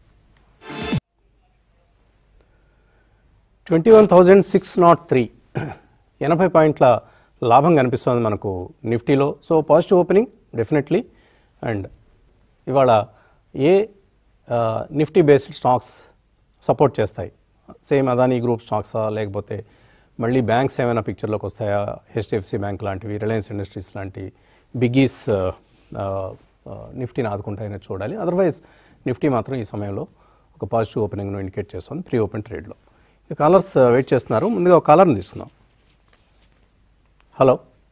21,603 80 పాయింట్ల లాభం కనిపిస్తుంది మనకు నిఫ్టీలో. So positive opening definitely. And ఇవాళ ఏ నిఫ్టీ బేస్డ్ స్టాక్స్ సపోర్ట్ చేస్తాయి? సేమ్ అదానీ గ్రూప్ స్టాక్సా, లేకపోతే మళ్ళీ బ్యాంక్స్ ఏమైనా పిక్చర్లోకి వస్తాయా? హెచ్డిఎఫ్సి బ్యాంక్ లాంటివి, రిలయన్స్ ఇండస్ట్రీస్ లాంటి బిగ్గీస్ నిఫ్టీని ఆదుకుంటాయని చూడాలి. అదర్వైజ్ నిఫ్టీ మాత్రం ఈ సమయంలో ఒక పాజిటివ్ ఓపెనింగ్ను ఇండికేట్ చేస్తుంది ప్రీ ఓపెన్ ట్రేడ్లో. ఇక కాలర్స్ వెయిట్ చేస్తున్నారు. ముందుగా ఒక కాలర్ని తీస్తున్నాం. హలో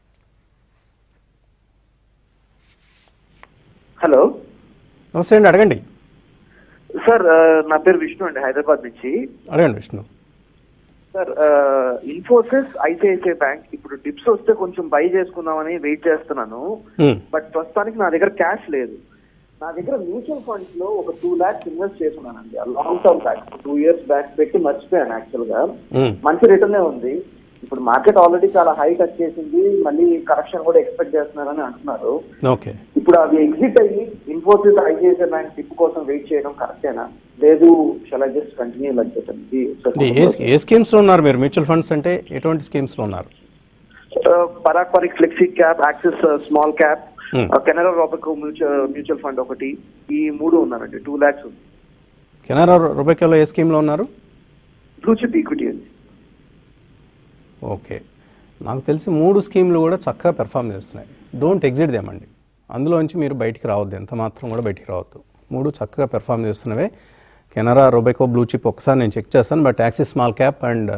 హలో, నమస్తే అండి, అడగండి. సార్ నా పేరు విష్ణు అండి, హైదరాబాద్ నుంచి. అడగండి Vishnu. Sir Infosys, ICICI bank ఇప్పుడు డిప్స్ వస్తే కొంచెం బై చేసుకుందామని వెయిట్ చేస్తున్నాను. బట్ ప్రస్తుతానికి నా దగ్గర క్యాష్ లేదు. నా దగ్గర మ్యూచువల్ ఫండ్స్ లో ఒక 2 lakhs ఇన్వెస్ట్ చేస్తున్నానండి. Long term back 2 years back పెట్టి మర్చిపోయాను. యాక్చువల్ గా మంచి రిటర్నే ఉంది. ఇప్పుడు మార్కెట్ ఆల్రెడీ చాలా హై టచ్ చేసింది, మళ్ళీ కరెక్షన్ కూడా ఎక్స్పెక్ట్ చేస్తున్నారని అంటున్నారు. ఇప్పుడు అవి ఎగ్జిట్ అయ్యి ఇన్ఫోసిస్, ఐసిఐసిఐ బ్యాంక్ టిప్ కోసం వెయిట్ చేయడం కరెక్టేనా, లేదు shall I just continue like that? ఏ స్కీమ్స్ లో ఉన్నారు మీరు? మ్యూచువల్ ఫండ్స్ అంటే ఎటువంటి స్కీమ్స్ లో ఉన్నారు? Parag Parikh flexi cap, Axis small cap, Canara Robeco mutual fund ఒకటి, ఈ 3 ఉన్నారండి. 2 lakhs ఉంది. కెనరా రోబెకోలో ఏ స్కీమ్ లో ఉన్నారు? బ్లూ చిప్ ఈక్విటీ అండి. ఓకే, నాకు తెలిసి 3 స్కీమ్లు కూడా చక్కగా పెర్ఫామ్ చేస్తున్నాయి. డోంట్ ఎగ్జిట్ దేమండి. అందులోంచి మీరు బయటికి రావద్దు, ఎంత మాత్రం కూడా బయటికి రావద్దు. 3 చక్కగా పెర్ఫామ్ చేస్తున్నవే. కెనరా రోబెకో, బ్లూ చిప్ ఒకసారి నేను చెక్ చేస్తాను. But Axis small cap and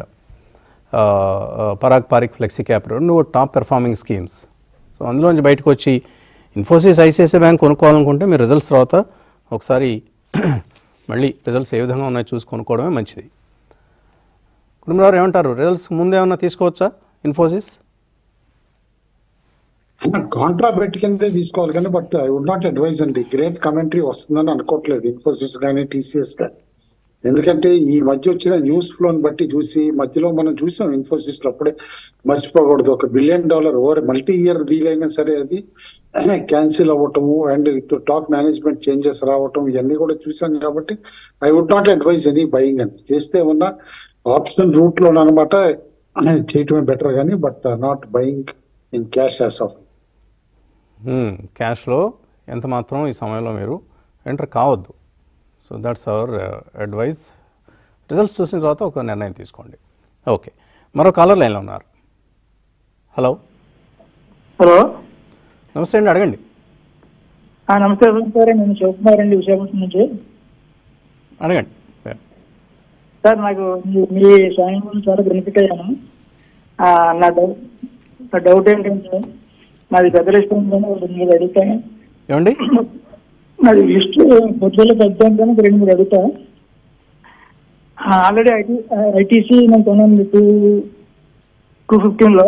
Parag Parikh flexi cap 2 top performing schemes. So అందులోంచి బయటకు వచ్చి ఇన్ఫోసిస్, ఐసిఐసిఐ బ్యాంక్ కొనుక్కోవాలనుకుంటే మీరు రిజల్ట్స్ తర్వాత ఒకసారి మళ్ళీ రిజల్ట్స్ ఏ విధంగా ఉన్నాయో చూసి కొనుక్కోవడమే మంచిది. కుటుంబరావు ఏమంటారు? రిజల్ట్స్ ముందే ఏమన్నా తీసుకోవచ్చా ఇన్ఫోసిస్? కాంట్రా బెట్ కిందే తీసుకోవాలి కానీ, but I would not advise అండి. గ్రేట్ కమెంటరీ వస్తుందని అనుకోవట్లేదు ఇన్ఫోసిస్ కానీ, టీసీఎస్ కానీ. ఎందుకంటే ఈ మధ్య వచ్చిన న్యూస్ ఫ్లోని బట్టి చూసి మధ్యలో మనం చూసాం ఇన్ఫోసిస్ లో అప్పుడే మర్చిపోకూడదు, $1 billion over multi year deal అయినా సరే అది క్యాన్సిల్ అవ్వటము అండ్ టాప్ మేనేజ్మెంట్ చేంజెస్ రావటం ఇవన్నీ కూడా చూసాను. కాబట్టి I would not advise any buying అని. చేస్తే ఉన్న ఆప్షన్ రూట్ లో అనమాట చేయటమే బెటర్ కానీ, but not buying in cash as of. క్యాష్లో ఎంత మాత్రం ఈ సమయంలో మీరు ఎంటర్ కావద్దు. So that's our advise. Results చూసిన తర్వాత ఒక నిర్ణయం తీసుకోండి. ఓకే, మరో కాలర్ లైన్లో ఉన్నారు. హలో. హలో, నమస్తే అండి, అడగండి. నమస్తే సార్, నేను శివకుమార్ అండి, విశాఖపట్నం నుంచి. అడగండి సార్. నాకు మీ సాయం గురించి చాలా బెనిఫిట్ అయ్యాను. నా డౌట్ ఏంటంటే నాది పెద్ద రెస్టారెంట్ మీరు అడుగుతాను. ఏమండి? నాది లిస్ట్ పొద్దుల్లో పెద్ద 2-3 అడుగుతా. ఆల్రెడీ ఐటీసీ నేను కొన్నాను 215లో.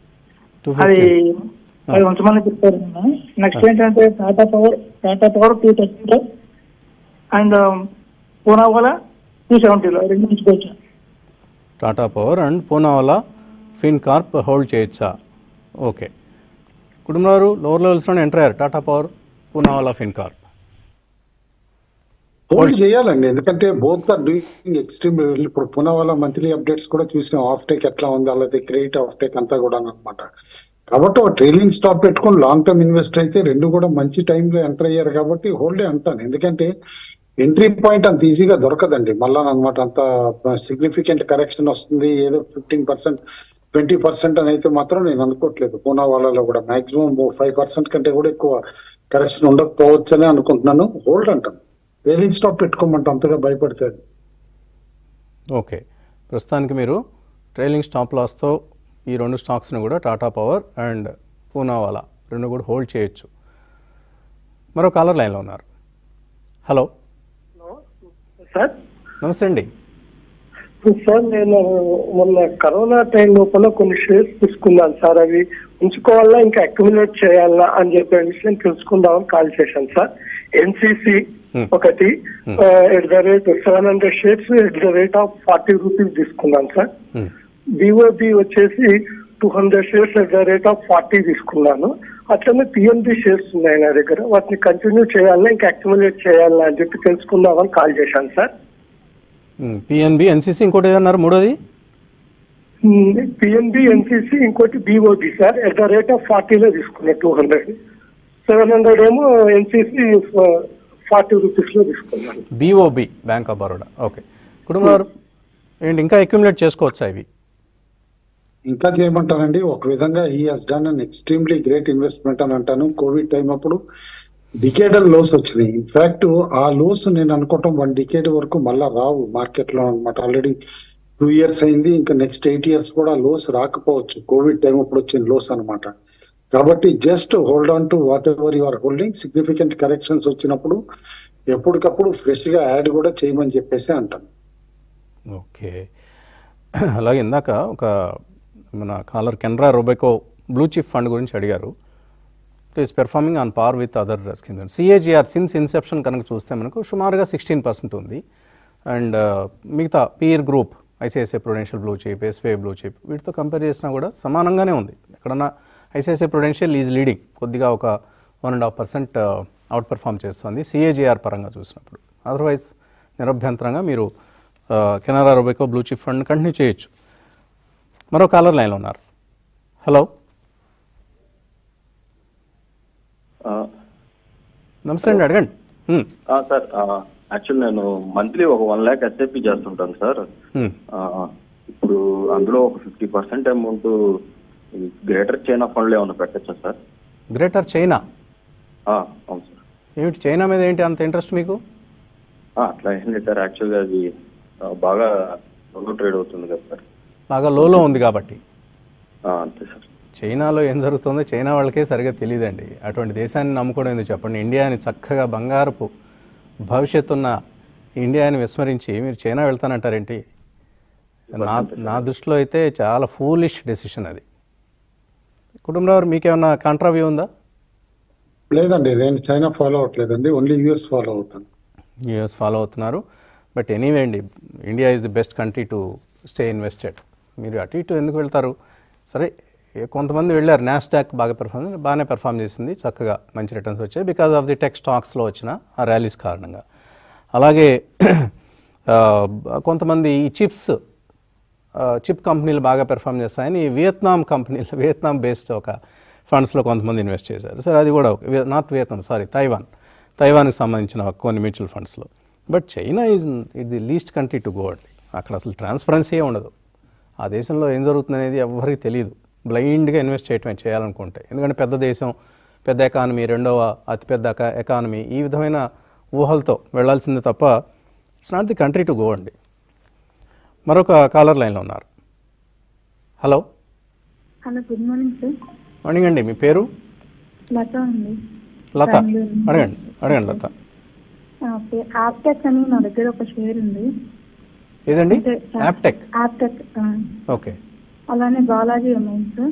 అది ఉంచమని చెప్పారు. నెక్స్ట్ ఏంటంటే టాటా పవర్ 230లో అండ్ పూనావాలా 270లో, 2 ఉంచుకోవచ్చు. Tata power and Poonawalla Fincorp hold చేయొచ్చా? ఓకే, కుటుంబారు లోవర్ లెవెల్స్లోనే ఎంటర్ అయ్యారు. Tata power, Poonawalla, Fincorp hold చేయాలండి. ఎందుకంటే బోత్ ఆర్ డూయింగ్ ఎక్స్ట్రీమ్. ఇప్పుడు పూనావాలా మంత్లీ అప్డేట్స్ కూడా చూసాం, ఆఫ్ టేక్ ఎట్లా ఉంది, అలాగే క్రెడిట్ ఆఫ్ టేక్ అంతా కూడా అనమాట. కాబట్టి ఒక ట్రైలింగ్ స్టాప్ పెట్టుకుని లాంగ్ టర్మ్ ఇన్వెస్ట్ అయితే రెండు కూడా మంచి టైంలో ఎంటర్ అయ్యారు కాబట్టి హోల్డే అంటాను. ఎందుకంటే ఎంట్రీ పాయింట్ అంత ఈజీగా దొరకదండి మళ్ళా అనమాట. అంత సిగ్నిఫికెంట్ కరెక్షన్ వస్తుంది ఏదో 15%, 20% అని అయితే మాత్రం నేను అనుకోవట్లేదు. పూనావాలాలో కూడా మాక్సిమం 5% కంటే కూడా ఎక్కువ కరెక్షన్ ఉండకపోవచ్చు అని అనుకుంటున్నాను. హోల్డ్ అంటాను, ట్రైలింగ్ స్టాప్ పెట్టుకోమంటే అంతగా భయపడతాడు. ఓకే, ప్రస్తుతానికి మీరు ట్రైలింగ్ స్టాప్ లాస్తో ఈ 2 స్టాక్స్ని కూడా టాటా పవర్ అండ్ పూనావాలా 2 కూడా హోల్డ్ చేయొచ్చు. మరో కాలర్ లైన్లో ఉన్నారు. Hello sir. నమస్తే అండి. సార్, నేను మొన్న కరోనా టైం లోపల కొన్ని షేర్స్ తీసుకున్నాను సార్. అవి ఉంచుకోవాలా ఇంకా అక్యుములేట్ చేయాలా అని చెప్పే విషయం తెలుసుకుందామని కాల్ చేశాను సార్. ఎన్సిసి ఒకటి at the rate 700 shares at the rate of 40 rupees తీసుకున్నాను సార్. బిఓబి వచ్చేసి 200 shares at the rate of 40 తీసుకున్నాను. అట్లనే పిఎన్బి షేర్స్ ఉన్నాయి నా దగ్గర. వాటిని కంటిన్యూ చేయాలా ఇంకా అక్యుములేట్ చేయాలా అని చెప్పి తెలుసుకుందామని కాల్ చేశాను సార్. పిఎన్బి, ఎన్సిసి, ఇంకోటి ఏదన్నారు మూడోది? పిఎన్బి, ఎన్సిసి, ఇంకోటి BOB sir. At the rate of 40లో తీసుకున్నా 200. 700 ఏమో ఎన్సిసి 40 రూపీస్లో తీసుకున్నాను. BOB, bank of Baroda. Okay, Kutumbarao ఏంటి ఇంకా అక్యుములేట్ చేసుకోవచ్చా ఇవి? ఇంకా చేయమంటానండి. ఒక విధంగా he has done an extremely great investment అని అంటాను. కోవిడ్ టైం అప్పుడు డికేడల్ లోస్ వచ్చినాయి. ఇన్ఫాక్ట్ ఆ లోస్ నేను అనుకోవటం 1 డికేడ్ వరకు మళ్ళా రావు మార్కెట్ లో అనమాట. ఆల్రెడీ 2 years అయింది, ఇంకా నెక్స్ట్ 8 years కూడా లోస్ రాకపోవచ్చు. కోవిడ్ టైం అప్పుడు వచ్చిన లోస్ అనమాట. కాబట్టి just hold on to whatever you are holding. Significant corrections వచ్చినప్పుడు ఎప్పటికప్పుడు ఫ్రెష్ గా యాడ్ కూడా చేయమని చెప్పేసి అంటాను. ఓకే, అలాగే ఇందాక ఒక మన caller Canara Robeco blue chip fund గురించి అడిగారు. Is performing on par with other schemes. CAGR since inception కనుక చూస్తే మనకు సుమారుగా 16% ఉంది. అండ్ మిగతా peer group ICICI Prudential blue chip, SBI blue chip వీటితో కంపేర్ చేసినా కూడా సమానంగానే ఉంది. ఎక్కడన్నా ఐసిఐసిఐ ప్రుడెన్షియల్ ఈజ్ లీడింగ్, కొద్దిగా ఒక 1.5% అవుట్ పెర్ఫామ్ చేస్తుంది సిఏజిఆర్ పరంగా చూసినప్పుడు. అదర్వైజ్ నిరభ్యంతరంగా మీరు Canara Robeco blue chip fund continue చేయొచ్చు. మరో కాలర్ లైన్లో ఉన్నారు. హలో, నమస్తే అండి, అడగండి. సార్, యాక్చువల్ నేను మంత్లీ ఒక 1 lakh ఎస్ఐపి చేస్తుంటాను సార్. ఇప్పుడు అందులో ఒక 50% అమౌంట్ గ్రేటర్ చైనా ఫండ్లో ఏమైనా పెట్టచ్చా సార్? Greater China? అవును సార్. ఏమిటి చైనా మీద ఏంటి అంత ఇంట్రెస్ట్ మీకు? అట్లా ఏంటి సార్, యాక్చువల్గా అది బాగా ట్రేడ్ అవుతుంది కదా సార్. బాగా లోలో ఉంది కాబట్టి. అంతే సార్. చైనాలో ఏం జరుగుతుందో చైనా వాళ్ళకే సరిగా తెలియదండి. అటువంటి దేశాన్ని నమ్ముకోవడం ఎందుకు చెప్పండి. ఇండియాని చక్కగా బంగారపు భవిష్యత్తున్న ఇండియాని విస్మరించి మీరు చైనా వెళ్తానంటారేంటి? నా దృష్టిలో అయితే చాలా ఫూలిష్ డెసిషన్ అది. కుటుంబంలో మీకేమన్నా కాంట్రా వ్యూ ఉందా? లేదండి, నేను చైనా ఫాలో అవ్వట్లేదండి, ఓన్లీ యూఎస్ ఫాలో అవుతాను. యూఎస్ ఫాలో అవుతున్నారు. బట్ ఎనీవే అండి, India is the best country to stay invested. మీరు అటు ఇటు ఎందుకు వెళ్తారు? సరే, కొంతమంది వెళ్ళారు, నాస్డాక్ బాగానే పెర్ఫామ్ చేసింది, చక్కగా మంచి రిటర్న్స్ వచ్చాయి బికాజ్ ఆఫ్ ది టెక్ స్టాక్స్లో వచ్చిన ఆ ర్యాలీస్ కారణంగా. అలాగే కొంతమంది ఈ చిప్ కంపెనీలు బాగా పెర్ఫామ్ చేస్తాయని వియత్నాం కంపెనీలు, వియత్నాం బేస్డ్ ఒక ఫండ్స్లో కొంతమంది ఇన్వెస్ట్ చేశారు. సరే, అది కూడా నాట్ వియత్నాం, సారీ, తైవాన్కి సంబంధించిన కొన్ని మ్యూచువల్ ఫండ్స్లో. But China is the least country to go అండి. అక్కడ అసలు ట్రాన్స్పరెన్సీ ఉండదు. ఆ దేశంలో ఏం జరుగుతుంది అనేది ఎవరికి తెలియదు. బ్లైండ్గా ఇన్వెస్ట్ చేయాలనుకుంటే, ఎందుకంటే పెద్ద దేశం, పెద్ద ఎకానమీ, రెండవ అతిపెద్ద ఎకానమీ, ఈ విధమైన ఊహలతో వెళ్లాల్సిందే తప్ప it's not the country to go అండి. మరొక కాలర్ లైన్లో ఉన్నారు. Hello. Hello, good morning sir. Morning అండి, మీ పేరు? లత అండి. లత, అడగండి లత. యాప్టెక్ అని నా దగ్గర ఒక షేర్ ఉంది. ఏదండి? యాప్టెక్. ఓకే. అలానే బాలాజీ ఉన్నాయి సార్.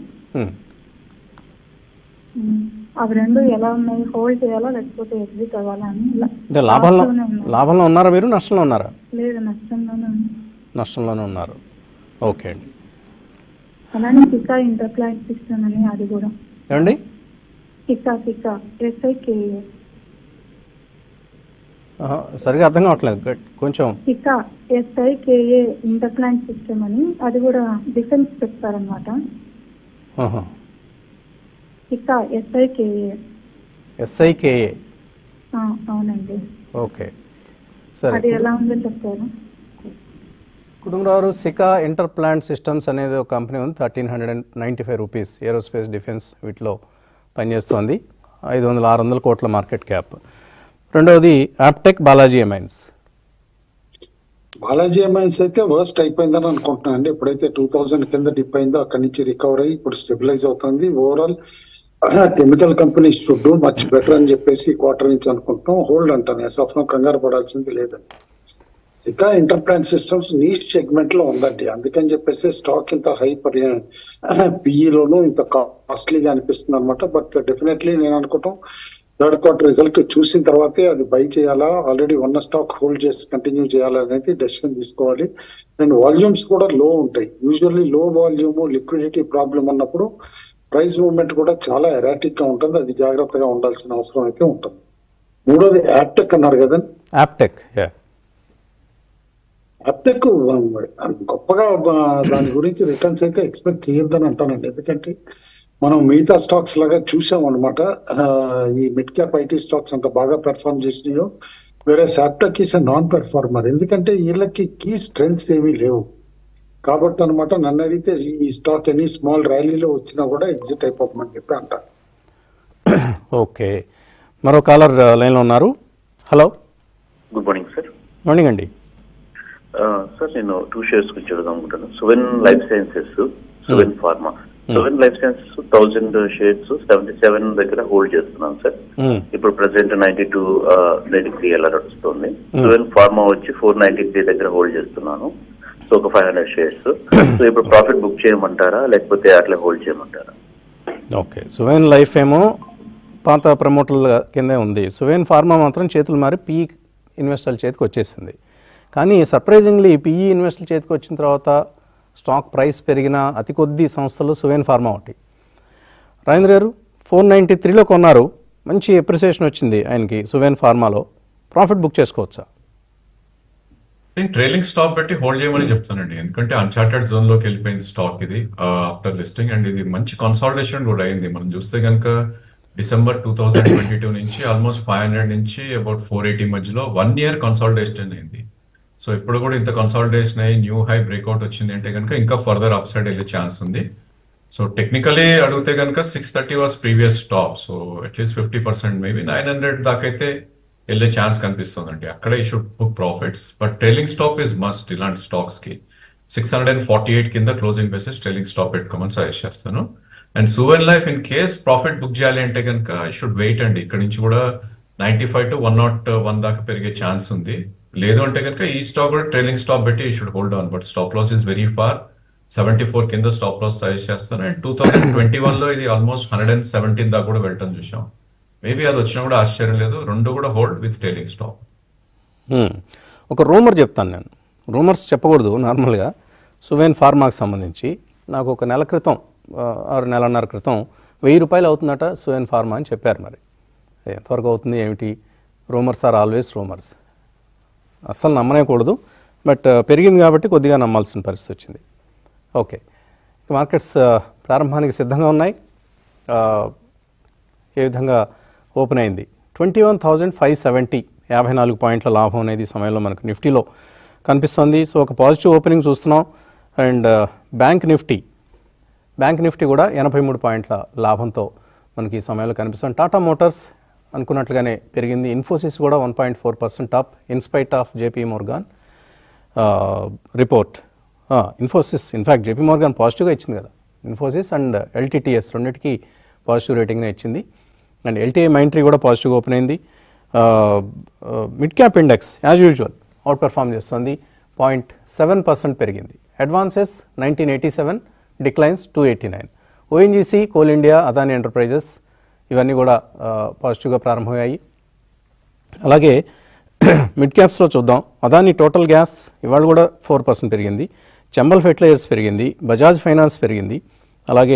అవి రెండు ఎలా ఉన్నాయి? హోల్డ్ చేయాలా లేకపోతే ఎగ్జిట్ అవ్వాలా అని. లాభంలో ఉన్నారా మీరు, నష్టంలో ఉన్నారా? లేదు, నష్టంలోనే ఉన్నారు. ఓకే అండి. అలానే సికా ఇంటర్ప్లాంట్ సిస్టమ్ అని, అది కూడా. ఏమండి? సికా SIKA. సరిగా అర్థం కావట్లేదు కొంచెం. సికా SIKA ఇంటర్ప్లాంట్ సిస్టమ్ అని, అది కూడా డిఫెన్స్ చెప్తారనమాట. Cica SIKA. అవునండి. ఓకే, సరే. అది ఎలా ఉందో చెప్తారు? కుటుంబరావు, సికా ఇంటర్ప్లాంట్ సిస్టమ్స్ అనేది ఒక కంపెనీ ఉంది. 1395 రూపీస్, ఏరోస్పేస్, డిఫెన్స్ వీటిలో పనిచేస్తోంది. 500-600 కోట్ల మార్కెట్ క్యాప్. రెండవది Aptech, Balaji Amines. Balaji Amines అయితే వర్స్ట్ అయిపోయిందని అనుకుంటున్నాను అండి. ఎప్పుడైతే 2000 కింద డిప్ అయిందో అక్కడి నుంచి రికవర్ అయ్యి ఇప్పుడు స్టెబిలైజ్ అవుతుంది. Overall chemical companies should do much better అని చెప్పేసి క్వార్టర్ నుంచి అనుకుంటున్నాం. హోల్డ్ అంటాను, ఎస్ఎఫ్లో కంగారు పడాల్సింది లేదండి. Sika Interplant systems niche segment లో ఉందండి. అందుకని చెప్పేసి స్టాక్ ఇంత హై పిఈలోనూ ఇంత కాస్ట్లీగా అనిపిస్తుంది అనమాట. బట్ డెఫినెట్లీ నేను అనుకుంటాం థర్డ్ క్వార్టర్ రిజల్ట్ చూసిన తర్వాతే అది బై చేయాలా, ఆల్రెడీ ఉన్న స్టాక్ హోల్డ్ చేసి కంటిన్యూ చేయాలా అనేది డెసిషన్ తీసుకోవాలి. అండ్ వాల్యూమ్స్ కూడా లో ఉంటాయి. Usually low volume, liquidity problem ఉన్నప్పుడు ప్రైస్ మూవ్మెంట్ కూడా చాలా ఎరాటిక్ గా ఉంటుంది. అది జాగ్రత్తగా ఉండాల్సిన అవసరం అయితే ఉంటుంది. మూడోది యాప్టెక్ అన్నారు కదండి. యాప్టెక్ గొప్పగా దాని గురించి రిటర్న్స్ అయితే ఎక్స్పెక్ట్ చేయొద్దని అంటానండి. ఎందుకంటే మనం మిగతా స్టాక్స్ లాగా చూసాం అనమాట. ఈ మిడ్ క్యాప్ ఐటీ స్టాక్స్ అంత బాగా పెర్ఫార్మ్ చేసినాయో, వేరే యాప్టెక్ ఈస్ నాన్ పెర్ఫార్మర్. ఎందుకంటే వీళ్ళకి కీ స్ట్రెంగ్స్ ఏమీ లేవు కాబట్టి అనమాట. నన్ను అడిగితే ఈ స్టాక్ ఎనీ స్మాల్ ర్యాలీలో వచ్చినా కూడా ఎగ్జిట్ అయిపోతామని చెప్పి అంటారు. ఓకే, మరో కాలర్ లైన్లో ఉన్నారు. Hello, good morning sir. Morning అండి. సార్, నేను 2 షేర్స్ గురించి అడుగుదాం అనుకుంటాను. Suven life sciences, Suven pharma. Suven life sciences 1000 shares 77 దగ్గర హోల్డ్ చేస్తున్నాను సార్. ఇప్పుడు ప్రెసెంట్ 92-93 ఎలా నడుస్తుంది. సువెన్ ఫార్మా వచ్చి 493 దగ్గర హోల్డ్ చేస్తున్నాను. సో ఒక 500 షేర్స్. సో ఇప్పుడు ప్రాఫిట్ బుక్ చేయమంటారా లేకపోతే అట్లా హోల్డ్ చేయమంటారా? ఓకే, సువెన్ లైఫ్ ఏమో పాత ప్రమోటర్ల కిందే ఉంది. సువెన్ ఫార్మా మాత్రం చేతులు మారి పిఈ ఇన్వెస్టర్ల చేతికి వచ్చేసింది. కానీ సర్ప్రైజింగ్లీ పిఈ ఇన్వెస్టర్ల చేతికి వచ్చిన తర్వాత స్టాక్ ప్రైస్ పెరిగిన అతి కొద్ది సంస్థలు సువెన్ ఫార్మా ఒకటి. రాజేంద్ర గారు 493లో కొన్నారు, మంచి అప్రిసియేషన్ వచ్చింది ఆయనకి సువెన్ ఫార్మాలో. ప్రాఫిట్ బుక్ చేసుకోవచ్చా? ట్రైలింగ్ స్టాప్ పెట్టి హోల్డ్ చేయమని చెప్తానండి. ఎందుకంటే అన్చార్టెడ్ జోన్ లోకి వెళ్ళిపోయింది స్టాక్ ఇది ఆఫ్టర్ లిస్టింగ్. అండ్ ఇది మంచి కన్సాలిడేషన్ కూడా అయింది. మనం చూస్తే కనుక December 2022 నుంచి ఆల్మోస్ట్ 500 నుంచి అబౌట్ 480 మధ్యలో 1 year కన్సాలిడేషన్ అయింది. సో ఇప్పుడు కూడా ఇంత కన్సాలిడేషన్ అయ్యి న్యూ హై బ్రేక్అవుట్ వచ్చింది అంటే కనుక ఇంకా ఫర్దర్ అప్ సైడ్ వెళ్ళే ఛాన్స్ ఉంది. సో టెక్నికలీ అడిగితే కనుక 630 was previous stop. So at least 50% maybe 900 దాకా అయితే వెళ్ళే ఛాన్స్ కనిపిస్తుందండి. అక్కడే he should book profits. But trailing stop is must ఇలాంటి స్టాక్స్ కి. 648 కింద క్లోజింగ్ బేసిస్ ట్రైలింగ్ స్టాప్ పెట్టుకోమని సజెస్ట్ చేస్తాను. And Suven life in case profit book చేయాలి అంటే కనుక ఐ షుడ్ వెయిట్ అండి. ఇక్కడ నుంచి కూడా 95 to 101 దాకా పెరిగే ఛాన్స్ ఉంది. లేదు అంటే కనుక ఈ స్టాక్ కూడా ట్రైలింగ్ స్టాప్ పెట్టి he should hold on. But stop loss is very far. 74 కింద స్టాప్ లాస్ సజెస్ట్ చేస్తాను. అండ్ 2021లో ఇది ఆల్మోస్ట్ 117 దాకా కూడా వెళ్ళటం చూసాం. మేబీ అది వచ్చినా కూడా ఆశ్చర్యం లేదు. రెండు కూడా హోల్డ్ విత్ ట్రైలింగ్ స్టాప్. ఒక రూమర్ చెప్తాను నేను, రూమర్స్ చెప్పకూడదు నార్మల్గా. సువేన్ ఫార్మాకి సంబంధించి నాకు ఒక నెల క్రితం ఆరు నెలన్నర క్రితం 1000 రూపాయలు అవుతుందట సువేన్ ఫార్మా అని చెప్పారు. మరి ఎంతవరకు అవుతుంది ఏమిటి? రూమర్స్ ఆర్ ఆల్వేస్ రూమర్స్, అస్సలు నమ్మనేకూడదు. బట్ పెరిగింది కాబట్టి కొద్దిగా నమ్మాల్సిన పరిస్థితి వచ్చింది. ఓకే, మార్కెట్స్ ప్రారంభానికి సిద్ధంగా ఉన్నాయి. ఏ విధంగా ఓపెన్ అయింది? 21,570, 54 పాయింట్ల లాభం అనేది ఈ సమయంలో మనకు నిఫ్టీలో కనిపిస్తుంది. సో ఒక పాజిటివ్ ఓపెనింగ్ చూస్తున్నాం. అండ్ బ్యాంక్ నిఫ్టీ కూడా 83 పాయింట్ల లాభంతో మనకి ఈ సమయంలో కనిపిస్తుంది. టాటా మోటార్స్ అనుకున్నట్లుగానే పెరిగింది. ఇన్ఫోసిస్ కూడా 1.4% up in spite of JP Morgan report. Infosys in fact JP Morgan పాజిటివ్గా ఇచ్చింది కదా. ఇన్ఫోసిస్ అండ్ ఎల్టీటీఎస్ రెండింటికి పాజిటివ్ రేటింగ్నే ఇచ్చింది. అండ్ ఎల్టీఐ మైంట్రీ కూడా పాజిటివ్గా ఓపెన్ అయింది. Mid cap index as usual outperform చేస్తుంది, 0.7% పెరిగింది. Advances 1987, declines 289. ONGC, coal India, Adani enterprises ఇవన్నీ కూడా పాజిటివ్గా ప్రారంభమయ్యాయి. అలాగే మిడ్ క్యాప్స్లో చూద్దాం. అదాని టోటల్ గ్యాస్ ఇవాళ కూడా 4% పెరిగింది. చంబల్ ఫెర్టిలైజర్స్ పెరిగింది. బజాజ్ ఫైనాన్స్ పెరిగింది. అలాగే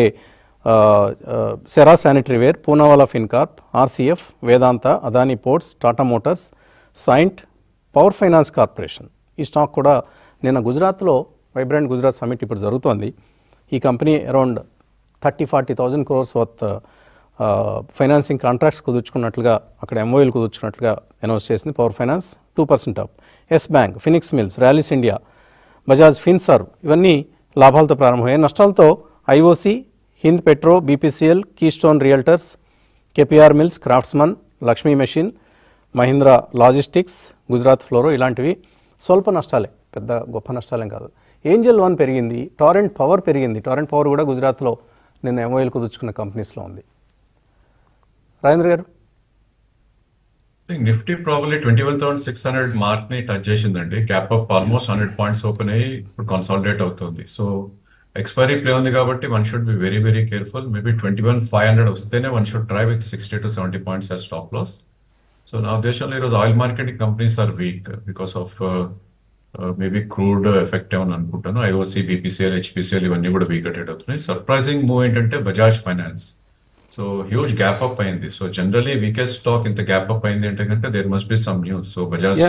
Cera sanitary ware, Poonawalla Fincorp, RCF, Vedanta, Adani ports, Tata motors, Cyient, power finance corporation. ఈ స్టాక్ కూడా నిన్న గుజరాత్లో వైబ్రెంట్ గుజరాత్ సమిట్ ఇప్పుడు జరుగుతోంది. ఈ company around 30-40,000 crores worth financing contracts కుదుర్చుకున్నట్లుగా, అక్కడ ఎంఓఎల్ కుదుర్చుకున్నట్లుగా అనౌన్స్ చేసింది. Power finance 2% up. Yes bank, Phoenix mills, Rallis India, Bajaj Finserv ఇవన్నీ లాభాలతో ప్రారంభమయ్యాయి. నష్టాలతో IOC, Hind Petro, BPCL, Keystone Realtors, KPR mills, Craftsman, Lakshmi machine, Mahindra logistics, Gujarat fluoro ఇలాంటివి స్వల్ప నష్టాలే, పెద్ద గొప్ప నష్టాలేం కాదు. ఏంజల్ వన్ పెరిగింది. టారెంట్ పవర్ పెరిగింది. టారెంట్ పవర్ కూడా గుజరాత్లో నిన్న ఎంఓఎల్ కుదుర్చుకున్న కంపెనీస్లో ఉంది. రాజేంద్ర గారు, నిఫ్టీ ప్రాబబ్లీ 21,600 మార్క్ ని టచ్ చేసిందండి. Gap up almost 100 points open అయ్యి ఇప్పుడు కన్సాలిడేట్ అవుతుంది. సో ఎక్స్పైరీ ప్లే ఉంది కాబట్టి one should be very very careful. Maybe 21,500 వస్తేనే one should try with 60 to 70 points as stop loss. So నా ఉద్దేశంలో ఈరోజు oil marketing companies are weak because of maybe crude effect ఏమని అనుకుంటాను. IOC, BPCL, HPCL ఇవన్నీ కూడా వీక్ ట్రేడ్ అవుతున్నాయి. Surprising move ఏంటంటే Bajaj finance. So huge gap up అయింది. సో జనరలీ వీకెస్ట్ స్టాక్ ఇంత గ్యాప్ అప్ అయింది అంటే కనుక there must be some news. So Bajaj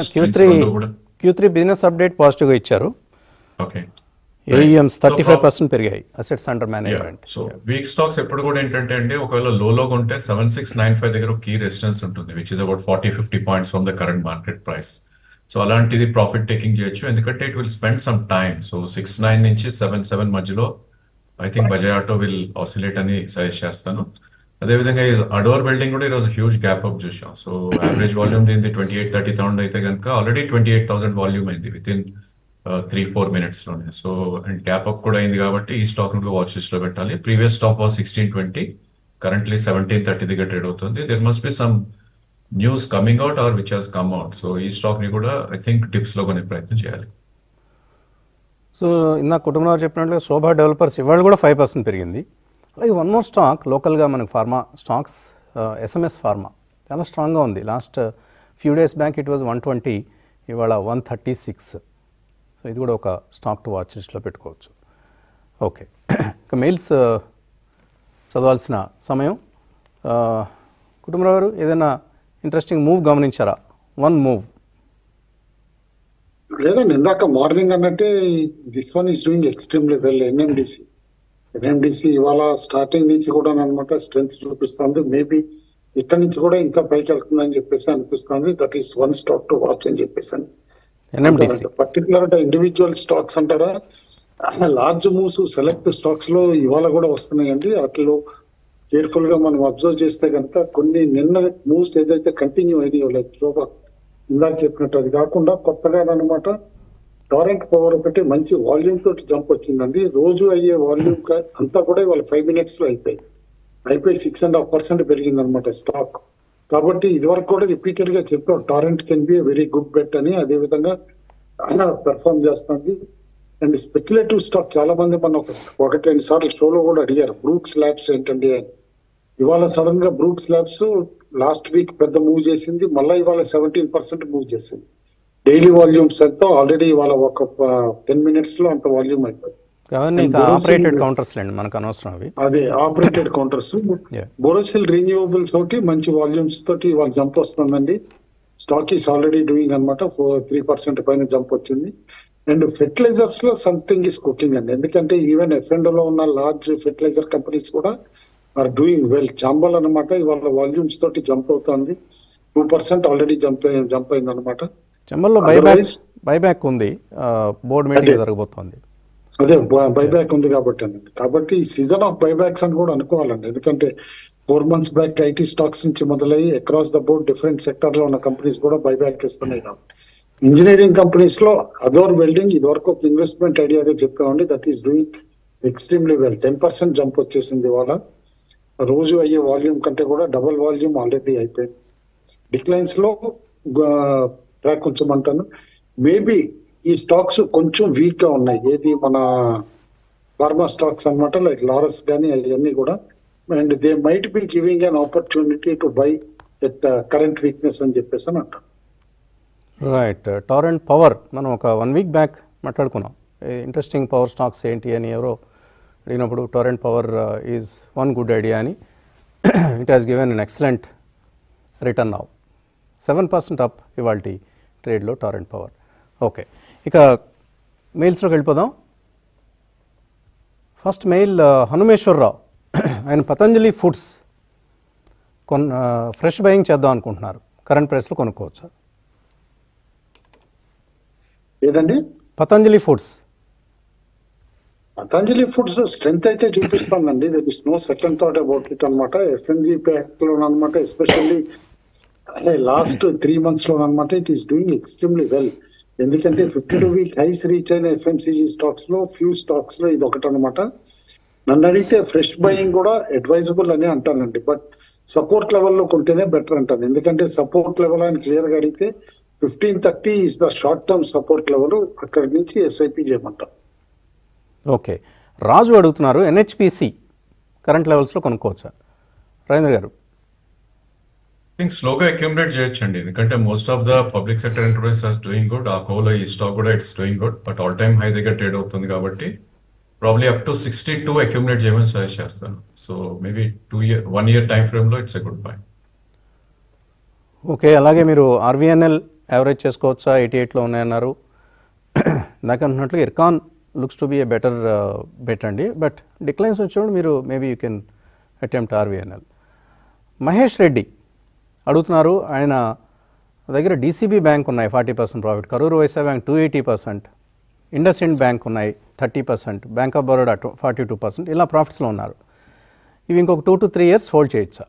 Q3 business update పాజిటివ్గా ఇచ్చారు. ఓకే, AUMs 35% పెరిగాయి, assets under management. So weak stocks ఎప్పుడు కూడా ఏంటంటే అండి, ఒకవేళ లోగా ఉంటే 7695 దగ్గర కీ రెసిస్టెన్స్ ఉంటుంది, which is about 40-50 points from the current market price. So అలాంటిది ప్రాఫిట్ టేకింగ్ చేయొచ్చు, ఎందుకంటే it will spend some time. So 69 నుంచి 77 మధ్యలో I think Bajaj auto will oscillate అని సజెస్ట్ చేస్తాను. అదేవిధంగా అడోర్ బిల్డింగ్ కూడా ఈరోజు హ్యూజ్ గ్యాప్ అప్ చూసాం. సో యావరేజ్ వాల్యూమ్ దీనికి 28-30,000 అయితే కనుక ఆల్రెడీ 28,000 వాల్యూమ్ అయింది విత్ ఇన్ 3-4 minutes లోనే. సో అండ్ గ్యాప్ అప్ కూడా అయింది కాబట్టి ఈ స్టాక్ ను వాచ్ లిస్ట్ లో పెట్టాలి. ప్రీవియస్ స్టాక్ వాజ్ 1620, కరెంట్లీ 1730 దగ్గర ట్రేడ్ అవుతుంది. There must be some news coming out or which has come out. So ఈ స్టాక్ ని కూడా ఐ థింక్ టిప్స్ లో కొనే ప్రయత్నం చేయాలి. సో ఇందాక కుటుంబంలో చెప్పినట్లుగా శోభా డెవలపర్స్ ఇవాళ కూడా 5% పెరిగింది. అలాగే వన్ మోర్ స్టాక్ లోకల్గా మనకు ఫార్మా స్టాక్స్, SMS ఫార్మా చాలా స్ట్రాంగ్గా ఉంది. Last few days back it was 120, ఇవాళ 136. సో ఇది కూడా ఒక స్టాక్ టు వాచ్ లిస్ట్లో పెట్టుకోవచ్చు. ఓకే, ఇక మెయిల్స్ చదవాల్సిన సమయం. కుటుంబరావు గారు, ఏదైనా ఇంట్రెస్టింగ్ మూవ్ గమనించారా? వన్ మూవ్ లేదండి, ఇందాక మార్నింగ్ అన్నట్టే this one is doing extremely well. NMDC ఇవాళ స్టార్టింగ్ నుంచి కూడా అనమాట స్ట్రెంగ్త్ చూపిస్తుంది. మేబీ ఇక్కడ నుంచి కూడా ఇంకా పైకి వెళ్తుందని చెప్పేసి అనిపిస్తుంది. That is one stock to watch అని చెప్పేసి. పర్టికులర్ గా ఇండివిజువల్ స్టాక్స్ అంటారా, లార్జ్ మూవ్స్ సెలెక్ట్ స్టాక్స్ లో ఇవాళ కూడా వస్తున్నాయండి. వాటిలో కేర్ఫుల్ గా మనం అబ్జర్వ్ చేస్తే కనుక కొన్ని నిన్న మూవ్స్ ఏదైతే కంటిన్యూ అయినాయో, లైక్ శోభా ఇందాక చెప్పినట్టు, అది కాకుండా కొత్తగా అనమాట టారెంట్ పవర్ ఒకటి మంచి వాల్యూమ్ తోటి జంప్ వచ్చిందండి. రోజు అయ్యే వాల్యూమ్ అంతా కూడా ఇవాళ 5 minutes లో అయిపోయి 6.5% పెరిగింది అనమాట స్టాక్. కాబట్టి ఇదివరకు కూడా రిపీటెడ్ గా చెప్పాం Torrent can be very good bet అని. అదే విధంగా పెర్ఫార్మ్ చేస్తుంది. అండ్ స్పెక్యులేటివ్ స్టాక్ చాలా మంది మన 1-2 సార్లు షోలో కూడా అడిగారు, బ్రూక్స్ ల్యాబ్స్ ఏంటండి అని. ఇవాళ సడన్ గా బ్రూక్స్ ల్యాబ్స్ లాస్ట్ వీక్ పెద్ద మూవ్ చేసింది, మళ్ళీ ఇవాళ 17% మూవ్ చేసింది. డైలీ వాల్యూమ్స్ ఎంతో ఆల్రెడీ వాళ్ళ ఒక 10 minutes లో అంత వాల్యూమ్ అయిపోయింది. అవన్నీ ఆపరేటెడ్ కౌంటర్స్ లేండి, మనకు అనవసరం అవి. అదే ఆపరేటెడ్ కౌంటర్స్. బోరోసిల్ రీన్యూవబుల్స్ తోటి మంచి వాల్యూమ్స్ తోటి వాళ్ళ జంప్ వస్తుందండి. స్టాక్ ఈస్ ఆల్రెడీ డూయింగ్ అనమాట. 3% పైన జంప్ వచ్చింది. అండ్ ఫెర్టిలైజర్స్ లో సంథింగ్ ఈస్ కుకింగ్ అండి. ఎందుకంటే ఈవెన్ F&O లో ఉన్న లార్జ్ ఫెర్టిలైజర్ కంపెనీస్ కూడా ఆర్ డూయింగ్ వెల్. చాంబల్ అనమాట ఇవాళ వాల్యూమ్స్ తోటి జంప్ అవుతుంది. 2% ఆల్రెడీ జంప్ అయింది అనమాట. చంబల్లో బైబ్యాక్ ఉంది, బోర్డు మీటింగ్ జరగబోతోంది. అదే బైబ్యాక్ ఉంది కాబట్టి సీజన్ ఆఫ్ బైబ్యాక్స్ అని కూడా అనుకోవాలండి. ఎందుకంటే 4 months బ్యాక్ ఐటీ స్టాక్స్ నుంచి మొదలయ్యి across the board different sector లో ఉన్న కంపెనీస్ కూడా బైబ్యాక్ ఇస్తున్నాయి. కాబట్టి ఇంజనీరింగ్ కంపెనీస్ లో అదోర్ వెల్డింగ్ ఇది వరకు ఒక ఇన్వెస్ట్మెంట్ ఐడియాగా చెప్తామండి. That is doing extremely well. 10% jump వచ్చేసింది ఇవాళ. రోజు అయ్యే వాల్యూమ్ కంటే కూడా డబుల్ వాల్యూమ్ ఆల్రెడీ అయిపోయింది. డిక్లైన్స్ లో ట్రాక్ కొంచెం అంటాను. మేబీ ఈ స్టాక్స్ కొంచెం వీక్ గా ఉన్నాయి. ఏది మన ఫార్మా స్టాక్స్ అనమాట, లైక్ లారస్ కానీ అవన్నీ కూడా. And they might be giving an opportunity to buy at current weakness అని చెప్పేసి అని అంటాం. రైట్. టొరెంట్ పవర్ మనం ఒక 1 week బ్యాక్ మాట్లాడుకున్నాం. ఇంట్రెస్టింగ్ పవర్ స్టాక్స్ ఏంటి అని ఎవరో అడిగినప్పుడు Torrent Power is one good idea అని. It has given an excellent return now. 7% up ఇవాళ ట్రేడ్లో టొరెంట్ పవర్. ఓకే, ఇక మెయిల్స్లోకి వెళ్ళిపోదాం. First mail Hanumeswararao. ఆయన పతంజలి ఫుడ్స్ ఫ్రెష్ బయింగ్ చేద్దాం అనుకుంటున్నారు. కరెంట్ ప్రైస్లో కొనుక్కోవచ్చా? ఏదండి? Patanjali Foods. Patanjali Foods strength అయితే చూపిస్తుందండి. That is no second thought about it అనమాట. FMG ప్యాక్ లో అనమాట, ఎస్పెషల్లీ లాస్ట్ 3 months లో అనమాట it is doing extremely well. ఎందుకంటే 52-week హైస్ రీచ్ అయిన FMCG స్టాక్స్ లో ఫ్యూ స్టాక్స్ లో ఇది ఒకటి అనమాట. నన్ను అడిగితే ఫ్రెష్ బయింగ్ కూడా అడ్వైజబుల్ అని అంటానండి. బట్ సపోర్ట్ లెవెల్లో కొంటేనే బెటర్ అంటాను. ఎందుకంటే సపోర్ట్ లెవెల్ అని క్లియర్ గా అడిగితే 1530 is the short term support level. అక్కడి నుంచి SIP చేయమంటాం. ఓకే, రాజు అడుగుతున్నారు NHPC కరెంట్ లెవెల్స్లో కొనుక్కోవచ్చా? రాజేంద్ర గారు. థింక్ స్లోగా అక్యూములేట్ చేయొచ్చండి. ఎందుకంటే most of the public sector enterprise are doing good. ఆ కోలో ఈ స్టాక్ కూడా it's doing good. But all time high దగ్గర ట్రేడ్ అవుతుంది కాబట్టి ప్రాబ్లీ అప్ టు 62 అక్యూములేట్ చేయమని సజెస్ట్ చేస్తాను. సో మేబీ 1 year టైం ఫ్రేమ్లో it's a good buy. Okay, అలాగే మీరు RVNL యావరేజ్ చేసుకోవచ్చా? 88లో ఉన్నాయన్నారు. నాకు అంటున్నట్లు Ircon looks to be a better bet అండి. బట్ డిక్లైన్స్ వచ్చినప్పుడు మీరు maybe you can attempt RVNL. Mahesh Reddy అడుగుతున్నారు. ఆయన దగ్గర DCB బ్యాంక్ ఉన్నాయి 40% profit, Karur Vysya bank 280%, IndusInd bank ఉన్నాయి 30%, బ్యాంక్ ఆఫ్ బరోడా 42%. ఇలా ప్రాఫిట్స్లో ఉన్నారు. ఇవి ఇంకొక 2 to 3 years హోల్డ్ చేయొచ్చా?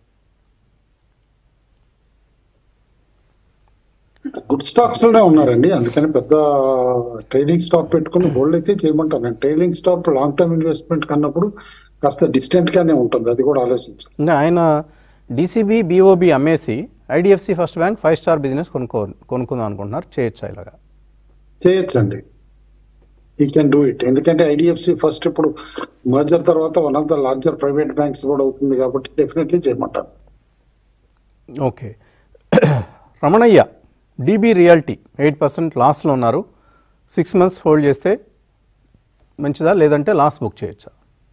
గుడ్ స్టాక్స్ లోనే ఉన్నారండి. అందుకని పెద్ద ట్రేడింగ్ స్టాక్ పెట్టుకుని హోల్డ్ అయితే చేయమంటాను. నేను trading stock long term investment కన్నప్పుడు కాస్త డిస్టెంట్ గానే ఉంటుంది. అది కూడా ఆలోచించాలి. ఆయన DCB BOB అమ్మేసి IDFC first bank 5-star business కొనుక్కుందాం అనుకుంటున్నారు. చేయొచ్చా? ఇలాగా చేయొచ్చండి. He can do it. ఎందుకంటే IDFC ఫస్ట్ ఇప్పుడు మర్జర్ తర్వాత one of the larger private banks కూడా అవుతుంది కాబట్టి డెఫినెట్లీ చేయమంటారు. ఓకే, రమణయ్య DB రియాలిటీ 8% లాస్లో ఉన్నారు. 6 months హోల్డ్ చేస్తే మంచిదా, లేదంటే లాస్ బుక్ చేయొచ్చా?